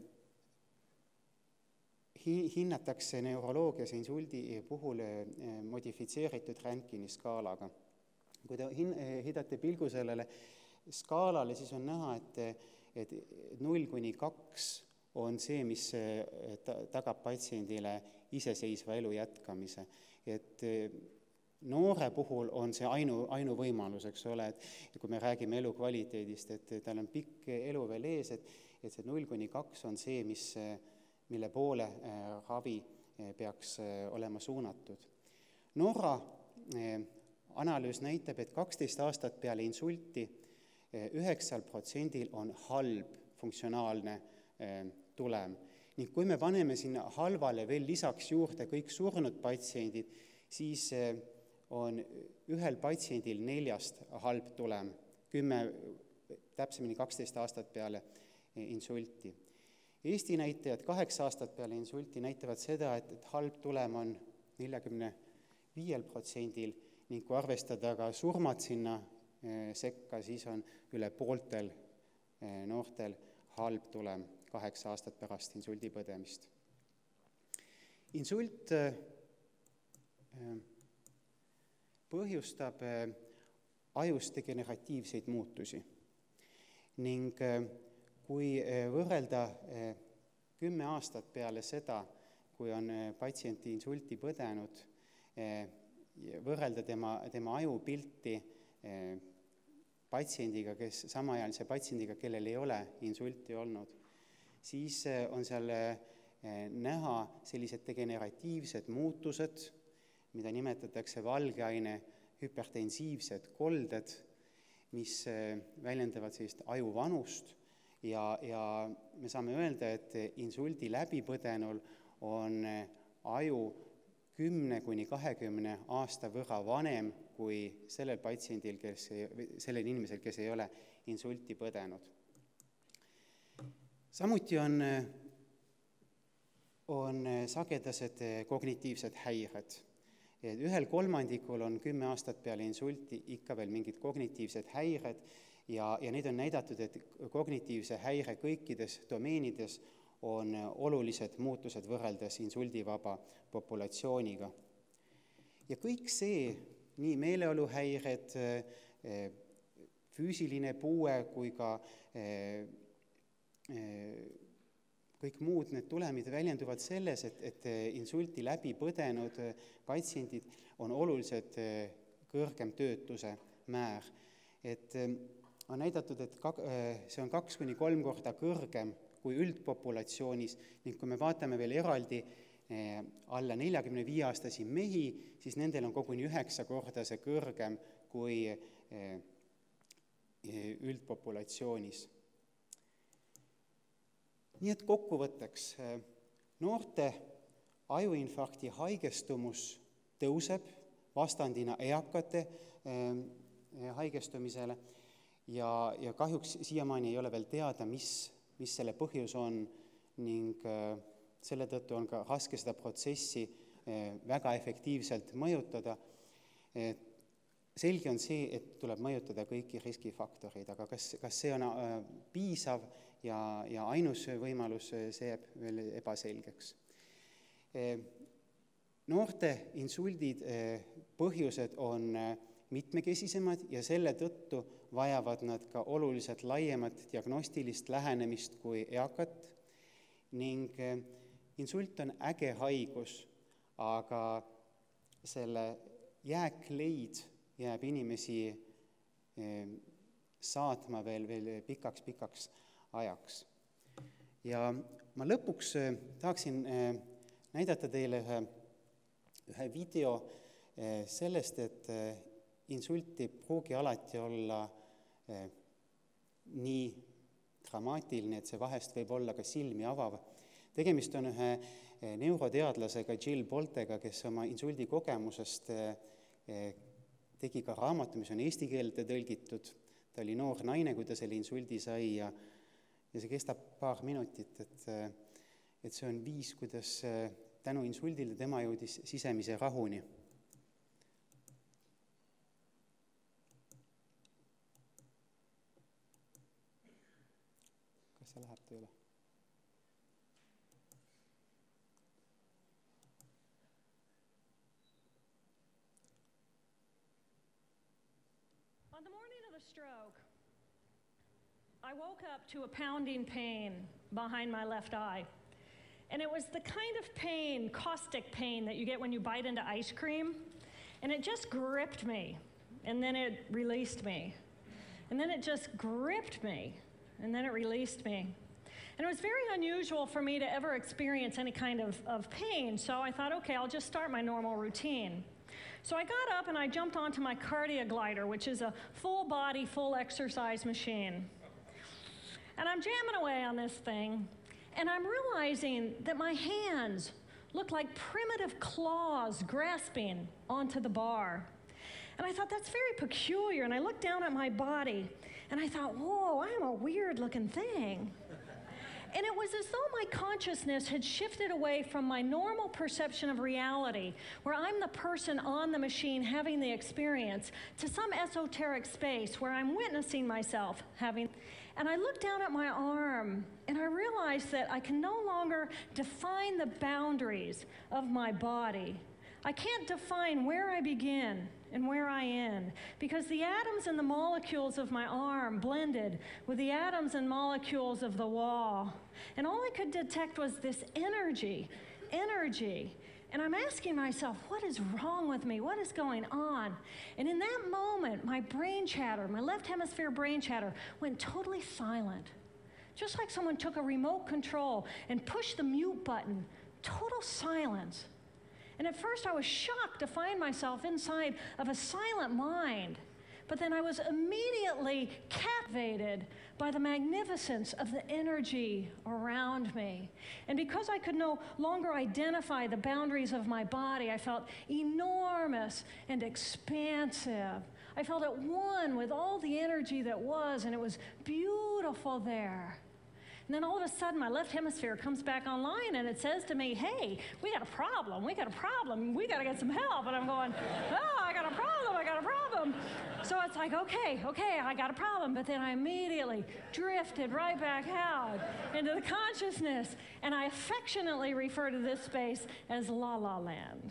E: hinnatakse neuroloogias insuldi puhul modifitseeritud Rankini skaalaga. Kui te hidate pilgu sellele skaalale, siis on näha, et 0–2 on see, mis tagab patsiendile iseseisva elu jätkamise. Et noore puhul on see ainuvõimalus, eks ole, et kui me räägime elukvaliteedist, et tal on pikk elu veel ees, et see 0–2 on see, mille poole ravi peaks olema suunatud. Norra analüüs näitab, et 12 aastat peale insulti 9% on halb funktsionaalne tulem. Ning kui me paneme sinna halvale veel lisaks juurde kõik surnud patsiendid, siis on 1 patsiendil 4 halb tulem, 12 aastat peale insulti. Eesti näitajad 8 aastat peale insulti näitavad seda, et halb tulem on 45%, ning kui arvestada ka surmad sinna sekka, siis on üle pooltel noortel halb tulem 8 aastat pärast insuldi põdemist. Insult põhjustab ajus degeneratiivseid muutusi ning kui võrrelda 10 aastat peale seda, kui on patsient insulti põdenud, võrrelda tema ajupilti samaealise patsiendiga, kellel ei ole insulti olnud, siis on seal näha sellised degeneratiivsed muutused, mida nimetatakse valgeaine hüpertensiivsed kolded, mis väljendavad sellist ajuvanust ja me saame öelda, et insuldi läbipõdenul on aju 10–20 aasta võrra vanem kui sellel patsiendil, sellel inimesel, kes ei ole insulti põdenud. Samuti on sagedased kognitiivsed häired. 1/3 on 10 aastat peale insulti ikka veel mingid kognitiivsed häired ja neid on näidatud, et kognitiivse häire kõikides domeenides on olulised muutused võrreldes insuldivaba populatsiooniga. Ja kõik see, nii meeleoluhäired, füüsiline puue kui ka kõik muud need tulemid väljenduvad selles, et insulti läbi põdenud patsiendid on oluliselt kõrgem töötuse määr. Et on näidatud, et see on 2–3 korda kõrgem kui üldpopulatsioonis ning kui me vaatame veel eraldi alla 45-aastasi mehi, siis nendel on koguni 9 korda see kõrgem kui üldpopulatsioonis. Nii et kokkuvõtteks, noorte ajuinfarkti haigestumus tõuseb vastandina eakate haigestumisele ja kahjuks siiamaani ei ole veel teada, mis selle põhjus on ning selle tõttu on ka raske seda protsessi väga efektiivselt mõjutada. Selge on see, et tuleb mõjutada kõiki riskifaktoreid, aga kas see on piisav ja ainus võimalus, see jääb veel ebaselgeks. Noorte insuldid põhjused on mitmekesisemad ja selle tõttu vajavad nad ka oluliselt laiemat diagnostilist lähenemist kui eakat ning insult on äge haigus, aga selle jääkleid jääb inimesi saatma veel pikaks ajaks. Ja ma lõpuks tahaksin näidata teile ühe video sellest, et insult ei pruugi alati olla nii dramaatiline, et see vahest võib olla ka silmi avav. Tegemist on ühe neuroteadlasega Jill Boltega, kes oma insuldi kogemusest tegi ka raamatu, mis on eesti keelde tõlgitud. Ta oli noor naine, kui ta selle insuldi sai ja see kestab paar minutit, et see on viis, kuidas tänu insuldile tema jõudis sisemise rahuni. Kas see läheb tööle?
F: On the morning of the stroke, I woke up to a pounding pain behind my left eye. And it was the kind of pain, caustic pain, that you get when you bite into ice cream. And it just gripped me. And then it released me. And then it just gripped me. And then it released me. And it was very unusual for me to ever experience any kind of pain. So I thought, okay, I'll just start my normal routine. So I got up and I jumped onto my CardioGlider, which is a full body, full exercise machine. And I'm jamming away on this thing, and I'm realizing that my hands look like primitive claws grasping onto the bar. And I thought, that's very peculiar. And I looked down at my body, and I thought, whoa, I am a weird-looking thing. And it was as though my consciousness had shifted away from my normal perception of reality, where I'm the person on the machine having the experience, to some esoteric space where I'm witnessing myself having. And I looked down at my arm, and I realized that I can no longer define the boundaries of my body. I can't define where I begin and where I end, because the atoms and the molecules of my arm blended with the atoms and molecules of the wall. And all I could detect was this energy. And I'm asking myself, what is wrong with me? What is going on? And in that moment, my brain chatter, my left hemisphere brain chatter, went totally silent. Just like someone took a remote control and pushed the mute button. Total silence. And at first I was shocked to find myself inside of a silent mind. But then I was immediately captivated by the magnificence of the energy around me. And because I could no longer identify the boundaries of my body, I felt enormous and expansive. I felt at one with all the energy that was, and it was beautiful there. And then all of a sudden, my left hemisphere comes back online, and it says to me, hey, we got a problem, we got to get some help. And I'm going, oh, I got a problem. So it's like, okay, I got a problem. But then I immediately drifted right back out into the consciousness, and I affectionately refer to this space as La La Land.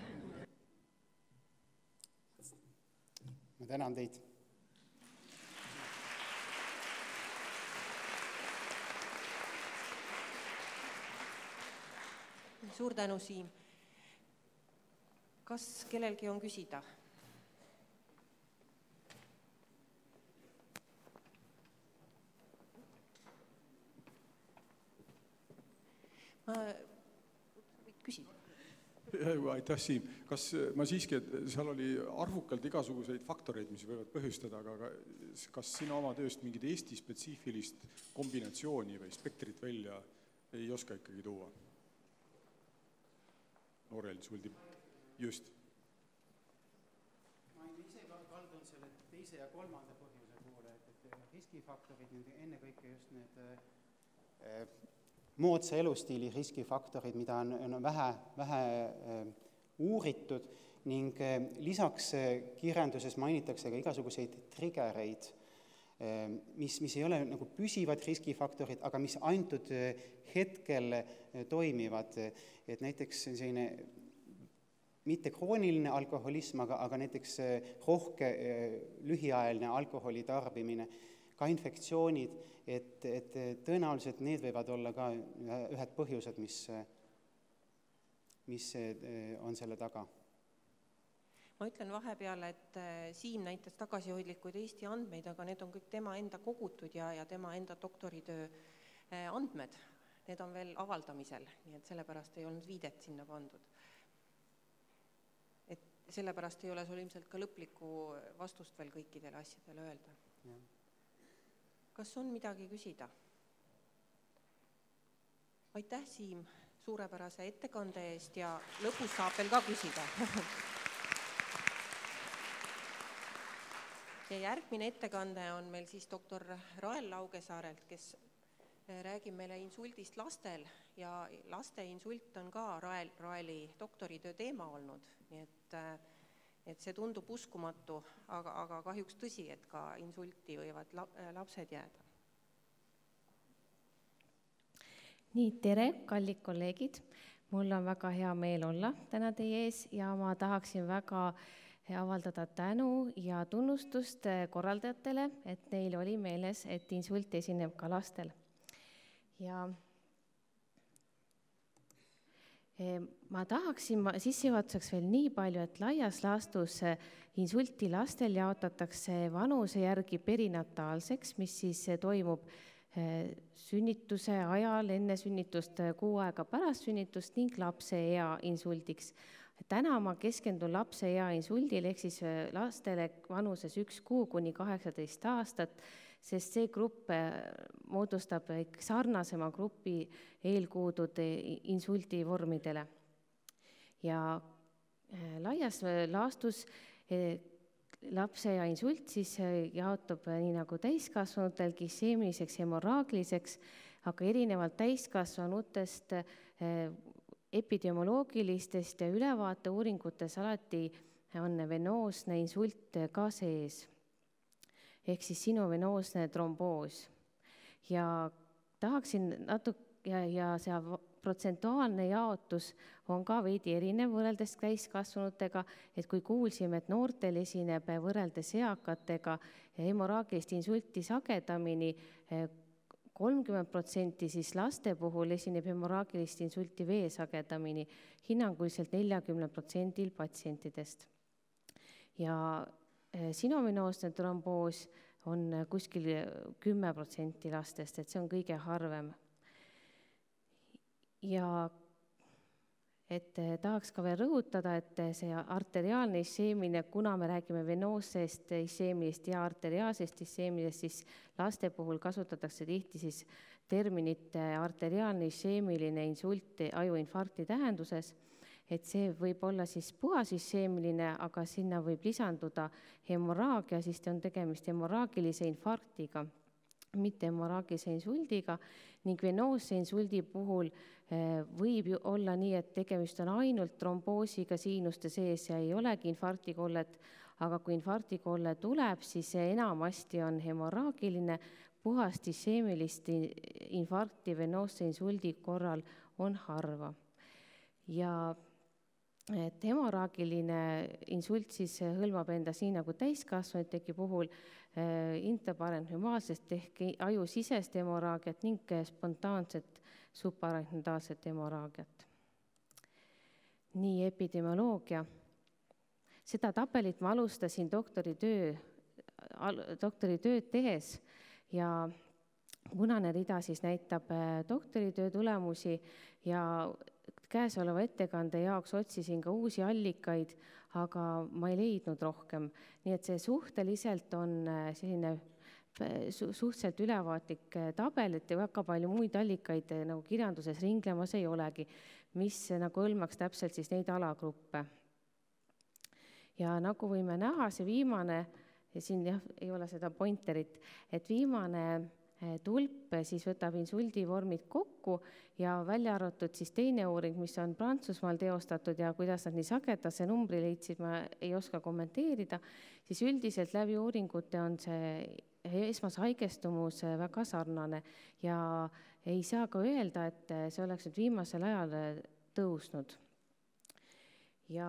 E: Ma tänan teid.
B: Suur tänu, Siim. Kas kellelgi on küsida? Küsida.
D: Aitäh, Siim. Kas ma siiski, et seal oli arvukalt igasuguseid faktoreid, mis võivad põhjustada, aga kas sina oma tööst mingit Eesti spetsiifilist kombinatsiooni või spektrit välja ei oska ikkagi tuua? Noorel insuldi, just.
E: Ma ise kaldun selle teise ja kolmanda põhjuse poole, et riskifaktorid, ennekõike just need moodsa elustiili riskifaktorid, mida on vähe uuritud, ning lisaks kirjanduses mainitakse ka igasuguseid triggereid, mis ei ole nagu püsivad riskifaktorid, aga mis antud hetkel toimivad. Et näiteks selline mitte krooniline alkoholism, aga näiteks rohke lühiajaline alkoholi tarbimine, ka infektsioonid, et tõenäoliselt need võivad olla ka ühed põhjused, mis on selle taga.
B: Ma ütlen vahepeale, et Siim näitas tagasihoidlikuid Eesti andmeid, aga need on kõik tema enda kogutud ja tema enda doktoritöö andmed. need on veel avaldamisel, nii et sellepärast ei olnud viidet sinna pandud. Et sellepärast ei ole sul ilmselt ka lõplikku vastust veel kõikidele asjadele öelda. Ja. Kas on midagi küsida? Aitäh, Siim, suurepärase ettekande eest ja lõpus saab veel ka küsida. Ja järgmine ettekande on meil siis doktor Rael Laugesaarelt, kes räägib meile insuldist lastel ja laste insult on ka Raeli doktoritöö teema olnud, nii et see tundub uskumatu, aga kahjuks tõsi, et ka insulti võivad lapsed jääda.
G: Nii, tere, kallid kolleegid. Mul on väga hea meel olla täna teie ees ja ma tahaksin väga avaldada tänu ja tunnustust korraldajatele, et neil oli meeles, et insult esineb ka lastel. Ja ma tahaksin sissejuhatuseks veel nii palju, et laias laastus insulti lastel jaotatakse vanuse järgi perinataalseks, mis siis toimub sünnituse ajal, enne sünnitust, 6 aega pärast sünnitust ning lapse ea insuldiks. Täna ma keskendun lapse ea insuldil ehk siis lastele vanuses 1 kuu kuni 18 aastat, sest see grupp moodustab sarnasema grupi eelkuudud insuldi vormidele. Ja laias laastus lapse ea insult siis jaotub nii nagu täiskasvanutelgi isheemiliseks hemorraagiliseks, aga erinevalt täiskasvanutest epidemioloogilistest ja ülevaateuuringutes alati on venoosne insult ka sees, ehk siis sinovenoosne tromboos. Ja tahaksin ja see protsentuaalne jaotus on ka veidi erinev võrreldes täiskasvanutega, et kui kuulsime, et noortel esineb võrreldes eakatega hemorraagilist insulti sagedamini 30%, siis laste puhul esineb hemorraagilist insulti veel sagedamini, hinnanguliselt 40% patsientidest. Ja sinovenoosne tromboos on kuskil 10% lastest, et see on kõige harvem. Ja tahaks ka veel rõhutada, et see arteriaalne isheemiline, kuna me räägime venoossest isheemilist ja arteriaalsest isheemilist, siis laste puhul kasutatakse tihti siis terminit arteriaalne isheemiline insult ajuinfarkti tähenduses, et see võib olla siis puhas isheemiline, aga sinna võib lisanduda hemorraagia, siis on tegemist hemorraagilise infarktiga, mitte hemorraagilise insuldiga, ning venoosse insuldi puhul võib ju olla nii, et tegemist on ainult tromboosiga siinuste sees ja ei olegi infarktikollet, aga kui infarktikolle tuleb, siis enamasti on hemorraagiline, puhast isheemilist infarkti venoosse insuldi korral on harva. Ja et hemorraagiline insult siis hõlmab endas nii nagu täiskasvanutegi puhul intraparenhümaalsest ehk ajusisest hemorraagiat ning spontaanset subarachnoidaalset hemorraagiat. Nii, epidemioloogia. Seda tabelit ma alustasin doktoritööd tehes ja punane rida siis näitab doktoritöö tulemusi ja käesoleva ettekande jaoks otsisin ka uusi allikaid, aga ma ei leidnud rohkem. Nii et see suhteliselt on selline suhteliselt ülevaatlik tabel, et väga palju muid allikaid nagu kirjanduses ringlemas ei olegi, mis nagu hõlmaks täpselt siis neid alagruppe. Ja nagu võime näha, see viimane, ja siin ei ole seda pointerit, et viimane tulp siis võtab insuldi vormid kokku ja välja arvatud siis teine uuring, mis on Prantsusmaal teostatud ja kuidas nad nii sagedase numbri leidsid, ma ei oska kommenteerida, siis üldiselt läbi uuringute on see esmase haigestumus väga sarnane ja ei saa ka öelda, et see oleks nüüd viimasel ajal tõusnud. Ja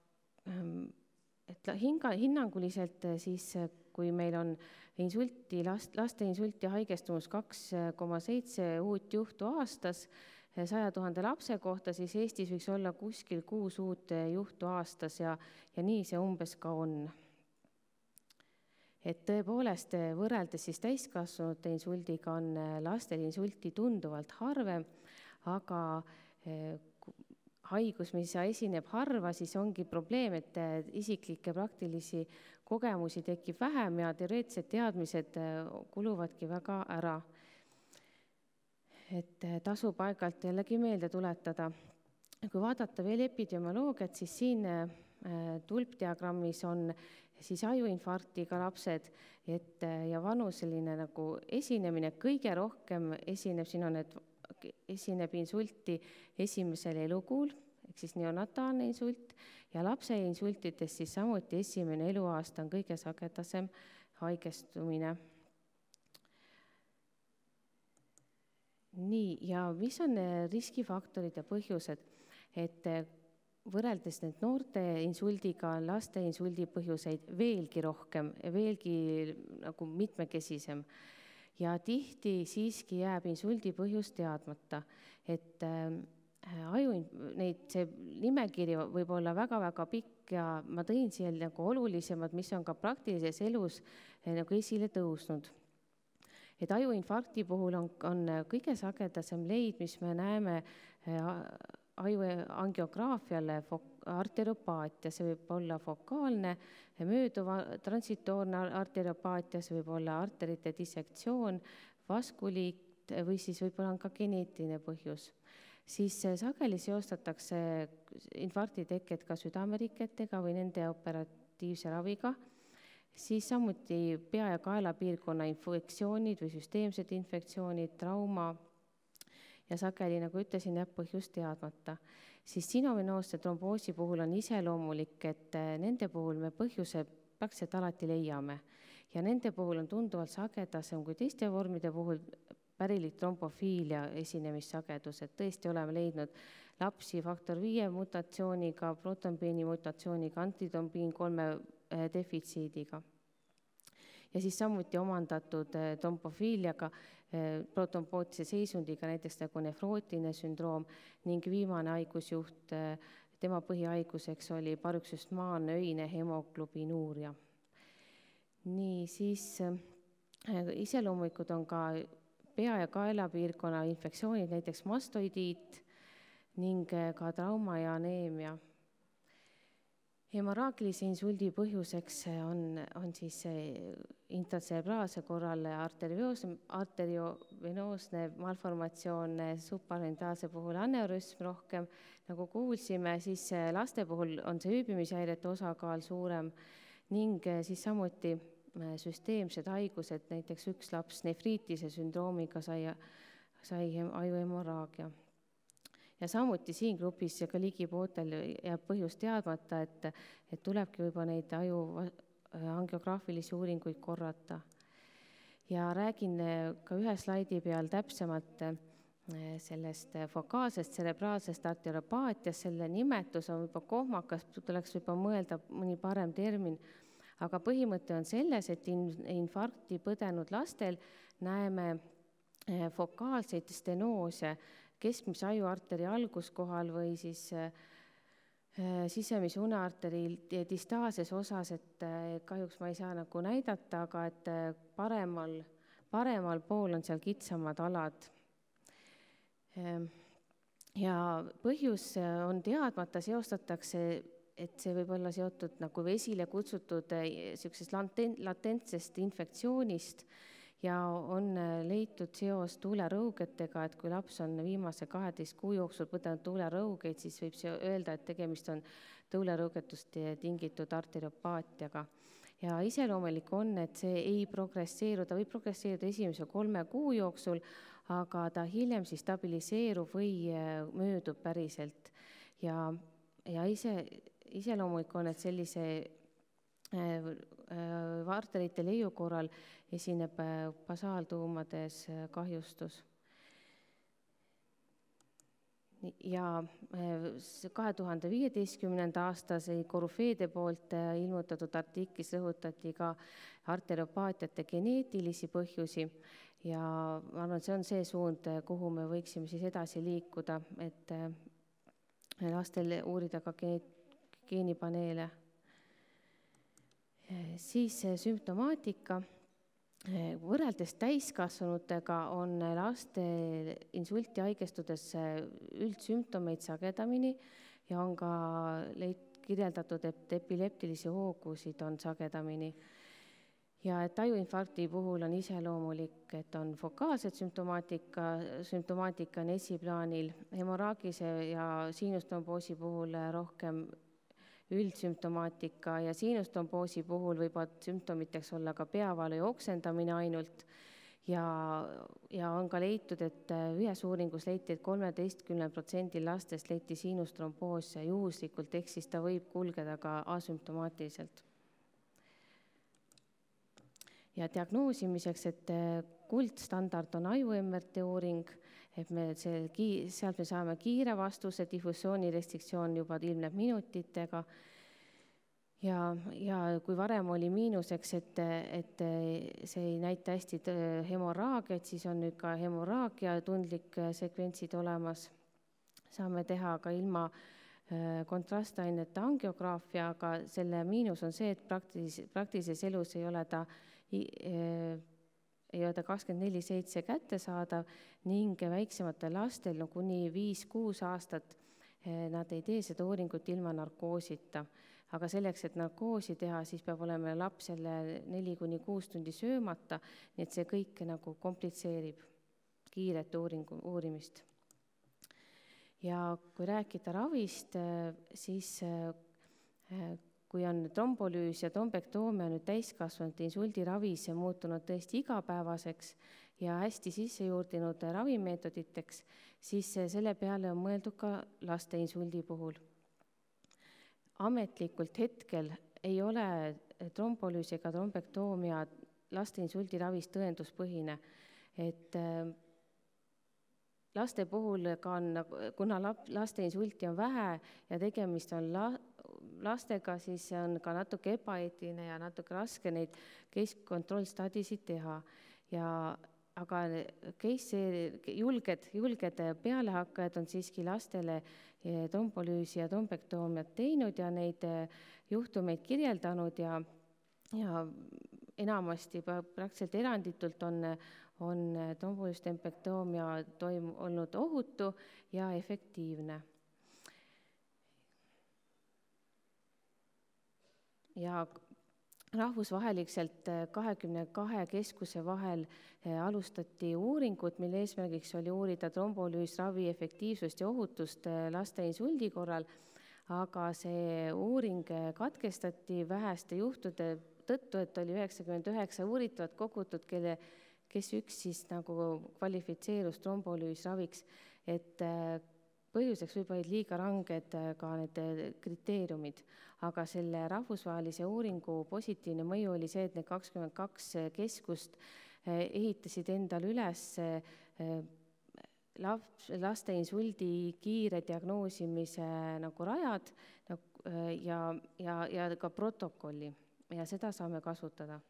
G: et hinnanguliselt siis, kui meil on laste insulti haigestumus 2,7 uut juhtu aastas 100 000 lapse kohta, siis Eestis võiks olla kuskil 6 uut juhtu aastas ja nii see umbes ka on. et tõepoolest võrreldes siis täiskasvanute insuldiga on lastel insulti tunduvalt harvem, aga haigus, mis esineb harva, siis ongi probleem, et isiklikke praktilisi kogemusi tekib vähem ja teoreetilised teadmised kuluvadki väga ära. Et tasub aeg-ajalt jällegi meelde tuletada. Kui vaadata veel epidemioloogiat, siis siin tulpdiagrammis on siis ajuinfarktiga lapsed ja vanuseline nagu esinemine kõige rohkem esineb insulti esimesel elukuul, ehk siis neonataalne insult, ja lapse insultidest siis samuti esimene eluaasta on kõige sagedasem haigestumine. Nii, ja mis on riskifaktorid ja põhjused, et võrreldes need noorte insuldiga on laste insuldi põhjuseid veelgi rohkem, veelgi nagu mitmekesisem. Ja tihti siiski jääb insuldi põhjus teadmata, et see nimekiri võib olla väga-väga pikk ja ma tõin siia nagu olulisemad, mis on ka praktilises elus nagu esile tõusnud. Et ajuinfarkti puhul on kõige sagedasem leid, mis me näeme ajuangiograafiale arteriopaatia, see võib olla fokaalne, mööduva transitoorne arteriopaatia, see võib olla arterite dissektsioon, vaskuliit või siis võib-olla on ka geneetiline põhjus. Siis sageli seostatakse infarkti teket ka südameriketega või nende operatiivse raviga, siis samuti pea- ja kaelapiirkonna infektsioonid või süsteemsed infektsioonid, trauma, ja sageli, nagu ütlesin, jääb põhjus teadmata. Siis sinovenoosse tromboosi puhul on iseloomulik, et nende puhul me põhjuse praktiliselt alati leiame. Ja nende puhul on tunduvalt sagedasem kui teiste vormide puhul pärilik trombofiilia esinemissagedus, et tõesti oleme leidnud lapsi faktor 5 mutatsiooniga, protonbeeni mutatsiooniga, antitombiin 3 defitsiidiga. Ja siis samuti omandatud trombofiiliaga, protonpootise seisundiga, näiteks nagu nefrootiline sündroom ning viimane haigusjuht, tema põhihaiguseks oli parüksüstmaanne öine hemoglobinuuria. Nii, siis iseloomulikud on ka pea- ja kaelapiirkonna infektsioonid, näiteks mastoidiit ning ka trauma ja aneemia. Hemorraagilise insuldi põhjuseks on siis intracerebraalse korral arteriovenoosne malformatsioon, subparentaalse puhul aneurüsm rohkem. Nagu kuulsime, siis laste puhul on see ööbimishäirete osakaal suurem ning siis samuti süsteemsed haigused, näiteks üks laps nefriitise sündroomiga sai ajuhemorraagia. Ja samuti siin grupis ja ka ligipootel jääb põhjus teadmata, et tulebki võib-olla neid angiograafilisi uuringuid korrata. Ja räägin ka ühe slaidi peal täpsemalt sellest fokaalsest tserebraalsest arteriopaatiast, selle nimetus on juba kohmakas, tuleks juba mõelda mõni parem termin, aga põhimõte on selles, et infarkti põdenud lastel näeme fokaalseid stenoose keskmise ajuarteri alguskohal või siis sisemise unearteri distaalses osas, et kahjuks ma ei saa nagu näidata, aga et paremal pool on seal kitsamad alad. Ja põhjus on teadmata, seostatakse, et see võib olla seotud nagu esile kutsutud sellisest latentsest infektsioonist ja on leitud seos tuulerõugetega, et kui laps on viimase 12 kuu jooksul põdenud tuulerõugeid, siis võib öelda, et tegemist on tuulerõugetust tingitud arteriopaatiaga. Ja iseloomulik on, et see ei progresseeru, ta võib progresseeruda esimese 3 kuu jooksul, aga ta hiljem siis stabiliseerub või möödub päriselt. Ja iseloomulik on, et sellise arterite leiu korral esineb basaaltuumades kahjustus. Ja 2015. aastas Korufeede poolt ilmutatud artiklis rõhutati ka arteriopaatiate geneetilisi põhjusi ja ma arvan, et see on see suund, kuhu me võiksime siis edasi liikuda, et lastel uurida ka geenipaneele. Siis sümptomaatika. Võrreldes täiskasvanutega on laste insulti haigestudes üldsümptomeid sagedamini ja on ka kirjeldatud, et epileptilisi hoogusid on sagedamini. Ja et ajuinfarkti puhul on iseloomulik, et on fokaalsed sümptomaatika on esiplaanil, hemorraagise ja siinustomboosi puhul rohkem üldsümptomaatika ja siinustomboosi puhul võivad sümptomiteks olla ka peavalu ja oksendamine ainult ja on ka leitud, et ühes uuringus leiti, et 13% lastest leiti siinustromboos juhuslikult, ehk siis ta võib kulgeda ka asümptomaatiliselt. Ja diagnoosimiseks, et kuldstandard on aju-MRT uuring, et sealt me saame kiire vastuse, diffusiooni restriktsioon juba ilmneb minutitega ja kui varem oli miinuseks, et see ei näita hästi hemorraagiat, siis on nüüd ka hemorraagia tundlik sekventsid olemas. Saame teha ka ilma kontrastainete angiograafia, aga selle miinus on see, et praktilises elus ei ole ta 24/7 kättesaadav ning väiksematel lastel kuni 5-6 aastat nad ei tee seda uuringut ilma narkoosita. Aga selleks, et narkoosi teha, siis peab olema laps jälle 4-6 tundi söömata, nii et see kõik nagu komplitseerib kiiret uurimist. Ja kui rääkida ravist, siis kui on trombolüüs ja trombektoomia nüüd täiskasvanute insuldiravis muutunud tõesti igapäevaseks ja hästi sissejuurdinud ravimeetoditeks, siis selle peale on mõeldud ka laste insuldi puhul. Ametlikult hetkel ei ole trombolüüs ega trombektoomia laste insuldiravis tõenduspõhine, et laste puhul ka on, kuna laste insulti on vähe ja tegemist on lastega, siis on ka natuke ebaeetiline ja natuke raske neid case control studisid teha. Aga julged pealehakkajad on siiski lastele trombolüüsi ja trombektoomia teinud ja neid juhtumeid kirjeldanud ja enamasti praktiliselt eranditult on trombolüüs trombektoomia olnud ohutu ja efektiivne. Ja rahvusvaheliselt 22 keskuse vahel alustati uuringut, mille eesmärgiks oli uurida trombolüüsravi efektiivsust ja ohutust laste insuldi korral, aga see uuring katkestati väheste juhtude tõttu, et oli 99 uuritavat kogutud, kes üks siis nagu kvalifitseerus trombolüüsraviks, et põhjuseks võib olla liiga ranged ka need kriteeriumid, aga selle rahvusvahelise uuringu positiivne mõju oli see, et need 22 keskust ehitasid endale üles laste insuldi kiire diagnoosimise nagu rajad ja ka protokolli ja seda saame kasutada.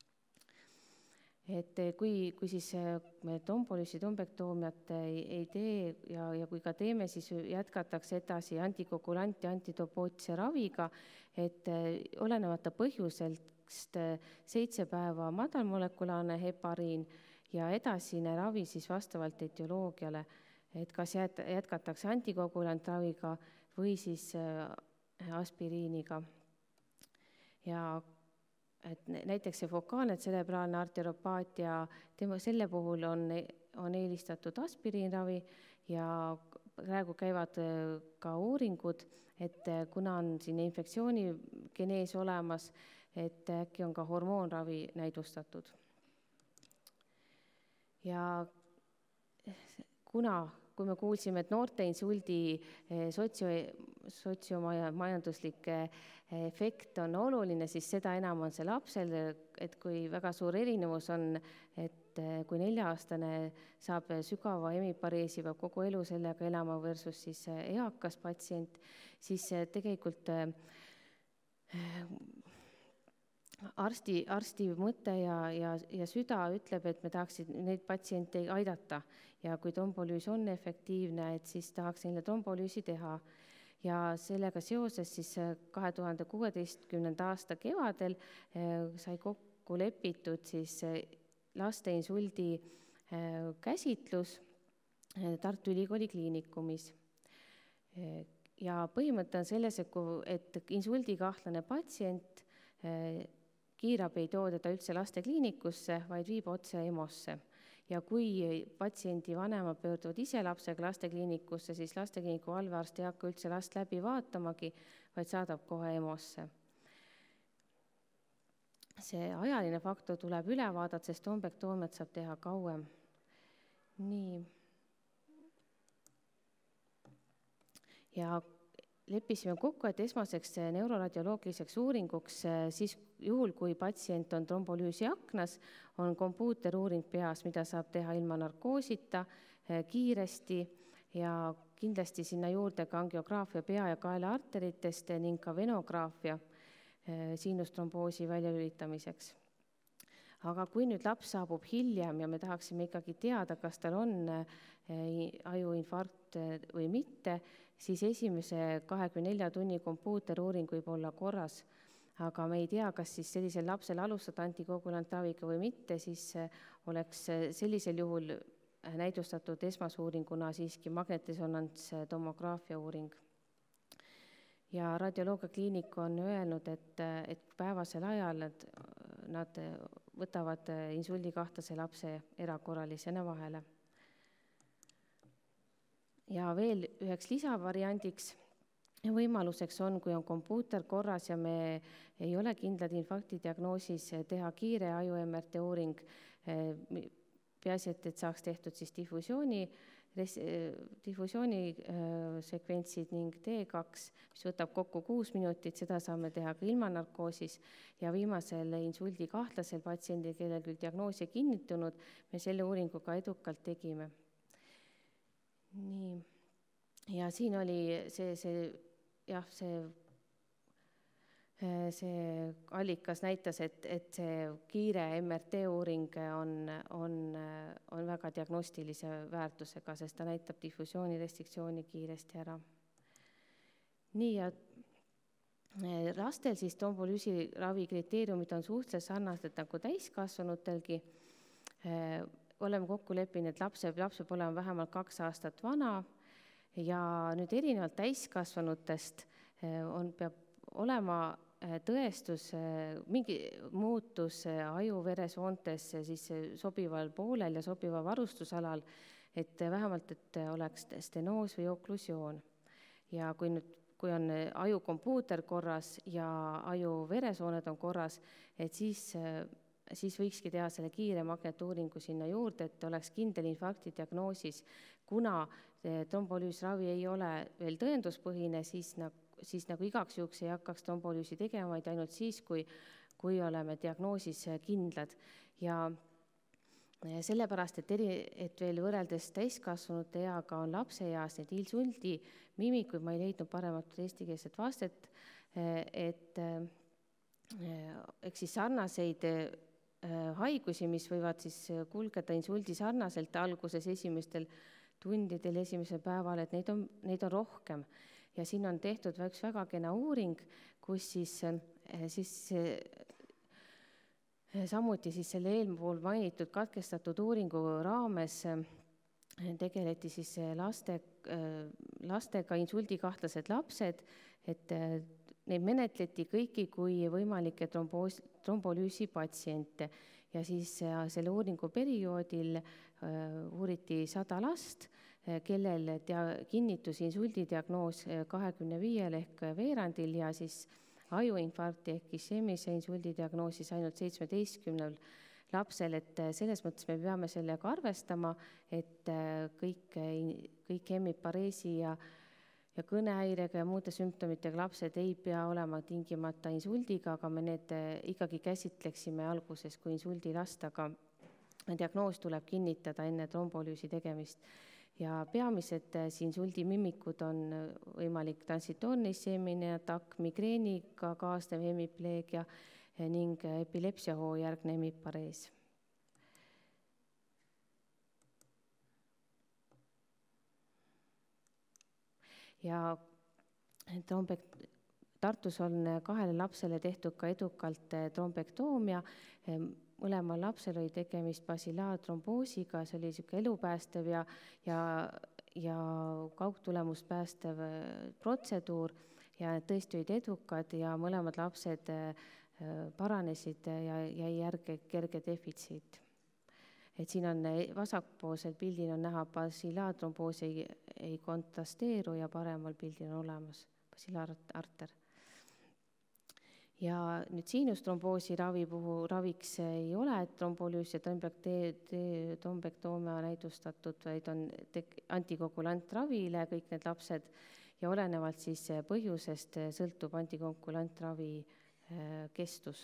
G: Et kui siis me trombolüüsi trombektoomia ei tee ja kui ka teeme, siis jätkatakse edasi antikoagulant ja antidopootse raviga, et olenemata põhjuselt 7 päeva madalmolekulaarne hepariin ja edasine ravi siis vastavalt etioloogiale, et kas jätkatakse antikoagulantraviga või siis aspiriiniga. Ja et näiteks see fokaalne tserebraalne arteriopaatia, selle puhul on eelistatud aspiriinravi ja praegu käivad ka uuringud, et kuna on siin infektsioonigenees olemas, et äkki on ka hormoonravi näidustatud. Ja kui me kuulsime, et noorte insuldi sotsiomajanduslik efekt on oluline, siis seda enam on see lapsel, et kui väga suur erinevus on, et kui 4-aastane saab sügava hemipareesi, peab kogu elu sellega elama versus siis eakas patsient, siis tegelikult arsti mõte ja süda ütleb, et me tahaksid neid patsiente aidata ja kui trombolüüs on efektiivne, et siis tahaks neile trombolüüsi teha. ja sellega seoses siis 2016. aasta kevadel sai kokku lepitud siis laste insuldi käsitlus Tartu Ülikooli Kliinikumis. Ja põhimõte on selles, et insuldikahtlane patsient kiirabi ei too teda üldse lastekliinikusse, vaid viib otse EMO-sse. Ja kui patsiendi vanemad pöörduvad ise lapsega lastekliinikusse, siis lastekliiniku valvearst ei hakka üldse last läbi vaatamagi, vaid saadab kohe EMO-sse. See ajaline faktor tuleb üle vaadata, sest tombektoomia saab teha kauem. Nii. Ja leppisime kokku, et esmaseks neuroradioloogiliseks uuringuks, siis juhul, kui patsient on trombolüüsi aknas, on kompuuteruuring peas, mida saab teha ilma narkoosita, kiiresti ja kindlasti sinna juurde ka angiograafia pea- ja kaelaarteritest ning ka venograafia siinustrombosi väljalülitamiseks. Aga kui nüüd laps saabub hiljem ja me tahaksime ikkagi teada, kas tal on ajuinfarkt või mitte, siis esimese 24 tunni kompuuteruuring võib olla korras, aga me ei tea, kas siis sellisel lapsel alustada antikoagulantraviga või mitte, siis oleks sellisel juhul näidustatud esmasuuringuna siiski magnetresonantstomograafia uuring. Ja radioloogiakliinik on öelnud, et päevasel ajal nad võtavad insuldikahtlase lapse erakorralisena vahele. Ja veel üheks lisavariandiks võimaluseks on, kui on kompuuter korras ja me ei ole kindlad infarkti diagnoosis, teha kiire aju-MRT uuring, peaasi, et saaks tehtud siis diffusiooni sekventsid ning T2, mis võtab kokku 6 minutit, seda saame teha ka ilma narkoosis ja viimasel insuldikahtlasel patsiendil, kellel küll diagnoosi kinnitunud, me selle uuringu ka edukalt tegime. Nii. Ja siin oli see allikas näitas, et see kiire MRT uuring on väga diagnostilise väärtusega, sest ta näitab diffusiooni restriktsiooni kiiresti ära. Nii, ja lastel siis trombolüüsi ravi kriteeriumid on suhteliselt sarnased nagu täiskasvanutelgi. Oleme kokku leppinud, et laps peab olema vähemalt 2 aastat vana ja nüüd erinevalt täiskasvanutest peab olema tõestus, mingi muutus aju-veresoontes siis sobival poolel ja sobival varustusalal, et vähemalt, et oleks stenoos või oklusioon. Ja kui on ajukompuuter korras ja aju-veresooned on korras, et siis võikski teha selle kiire magnetuuringu sinna juurde, et oleks kindel infarkti diagnoosis. Kuna trombolüüsravi ei ole veel tõenduspõhine, siis nagu igaks juhuks ei hakkaks trombolüüsi tegema, vaid ainult siis, kui oleme diagnoosis kindlad. Ja sellepärast, et veel võrreldes täiskasvanute eaga on lapse eas need insuldi mimikuid, ma ei leidnud paremat eestikeelset vastet, et eks siis sarnaseid haigusi, mis võivad siis kulgeda insuldi sarnaselt alguses esimestel tundidel, esimesel päeval, et neid on rohkem. Ja siin on tehtud üks väga kena uuring, kus siis samuti siis selle eelpool mainitud katkestatud uuringu raames tegeleti siis lastega insuldikahtlased lapsed, et neid menetleti kõiki kui võimalikke trombolüüsi patsiente ja siis selle uuringu perioodil uuriti 100 last, kellel kinnitus insuldidiagnoos 25 ehk veerandil ja siis ajuinfarkti ehk isheemise insuldidiagnoosis ainult 17 lapsel, et selles mõttes me peame sellega arvestama, et kõik hemipareesi ja kõnehäirega ja muude sümptomitega lapsed ei pea olema tingimata insuldiga, aga me need ikkagi käsitleksime alguses kui insuldilast, aga diagnoos tuleb kinnitada enne trombolüüsi tegemist. Ja peamised insuldimimikud on võimalik transitoorne isheemine atakk, migreeniga kaasnev hemipleegia ning epilepsiahoojärgne hemiparees. Ja Tartus on 2 lapsele tehtud ka edukalt trombektoomia. Mõlemal lapsel oli tegemist basilaartromboosiga, see oli niisugune elupäästev ja kaugtulemust päästev protseduur ja need tõesti olid edukad ja mõlemad lapsed paranesid ja jäi järge kerge defitsiit. Et siin on vasakpoolsel pildil on näha basilaartromboos ei kontrasteeru ja paremal pildil on olemas basilaararter. Ja nüüd siinustrombosi raviks ei ole trombolüüs ja trombektoomia näidustatud, vaid on antikoagulanttravile kõik need lapsed ja olenevalt siis põhjusest sõltub antikoagulantravi kestus.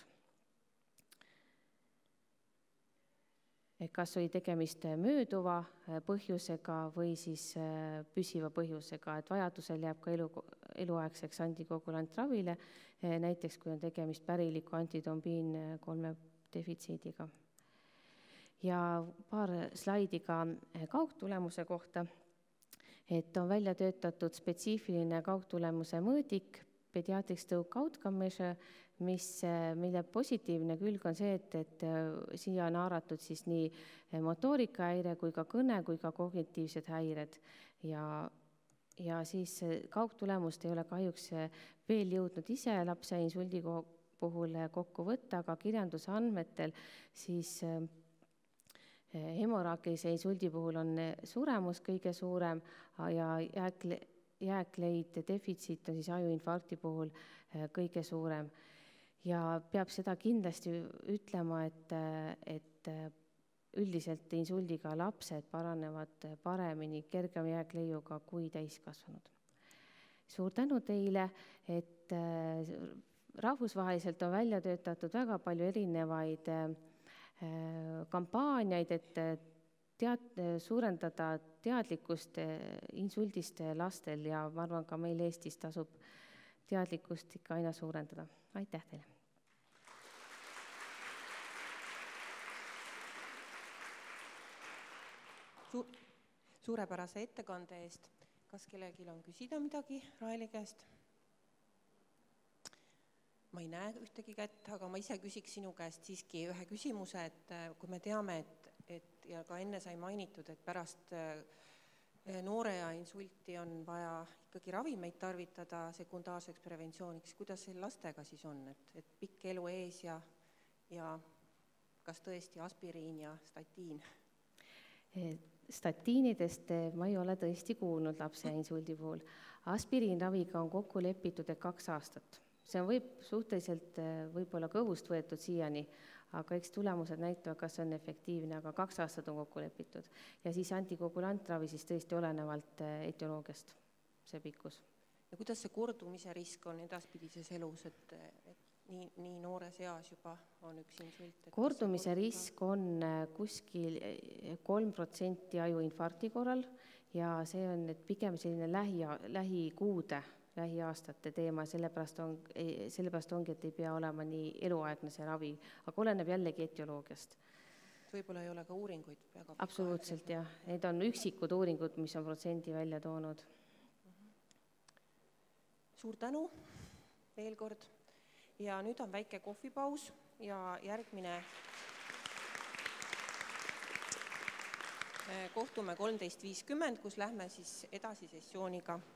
G: Kas oli tegemist mööduva põhjusega või siis püsiva põhjusega, et vajadusel jääb ka eluaegseks antikoagulanttravile, näiteks kui on tegemist päriliku antitombiin 3 defitsiidiga. Ja paar slaidi ka kaugtulemuse kohta, et on välja töötatud spetsiifiline kaugtulemuse mõõdik, pediatric stroke outcome measure, mille positiivne külg on see, et siia on haaratud siis nii motoorikahäire kui ka kõne kui ka kognitiivsed häired ja siis kaugtulemust ei ole kahjuks veel jõudnud ise lapse insuldi puhul kokku võtta, aga kirjanduse andmetel siis hemoraagilise insuldi puhul on suremus kõige suurem ja jääkleid defitsiit on siis ajuinfarkti puhul kõige suurem. Ja peab seda kindlasti ütlema, et üldiselt insuldiga lapsed paranevad paremini kergema jääkleiuga kui täiskasvanud. Suur tänu teile, et rahvusvaheliselt on välja töötatud väga palju erinevaid kampaaniaid, et suurendada teadlikkust insuldist lastel ja ma arvan, ka meil Eestis tasub teadlikkust ikka aina suurendada. Aitäh teile!
B: Suurepärase ettekande eest. Kas kellelgi on küsida midagi Raeli käest? Ma ei näe ühtegi kätt, aga ma ise küsiks sinu käest siiski ühe küsimuse, et kui me teame, et ja ka enne sai mainitud, et pärast noorea insulti on vaja ikkagi ravimeid tarvitada sekundaarseks preventsiooniks, kuidas see lastega siis on, et pikk elu ees ja kas tõesti aspiriin ja statiin?
G: Statiinidest ma ei ole tõesti kuulnud lapse insuldi puhul. Aspiriinraviga on kokku lepitud 2 aastat. See on suhteliselt võib-olla kõhust võetud siiani, aga eks tulemused näitavad, kas on efektiivne, aga 2 aastat on kokku lepitud. Ja siis antikoagulantravi siis tõesti olenevalt etioloogiast see pikkus.
B: Ja kuidas see kordumise risk on edaspidises elus, et nii noores eas juba on üks insult?
G: Kordumise risk on kuskil 3% ajuinfarkti korral ja see on pigem selline lähikuude, lähiaastate teema, sellepärast ongi, et ei pea olema nii eluaegne see ravi, aga oleneb jällegi etioloogiast.
B: Võib-olla ei ole ka uuringuid väga pikka.
G: Absoluutselt jah, need on üksikud uuringud, mis on protsendi välja toonud.
B: Suur tänu veel kord. Ja nüüd on väike kohvipaus ja järgmine kohtume 13.50, kus lähme siis edasi sessiooniga.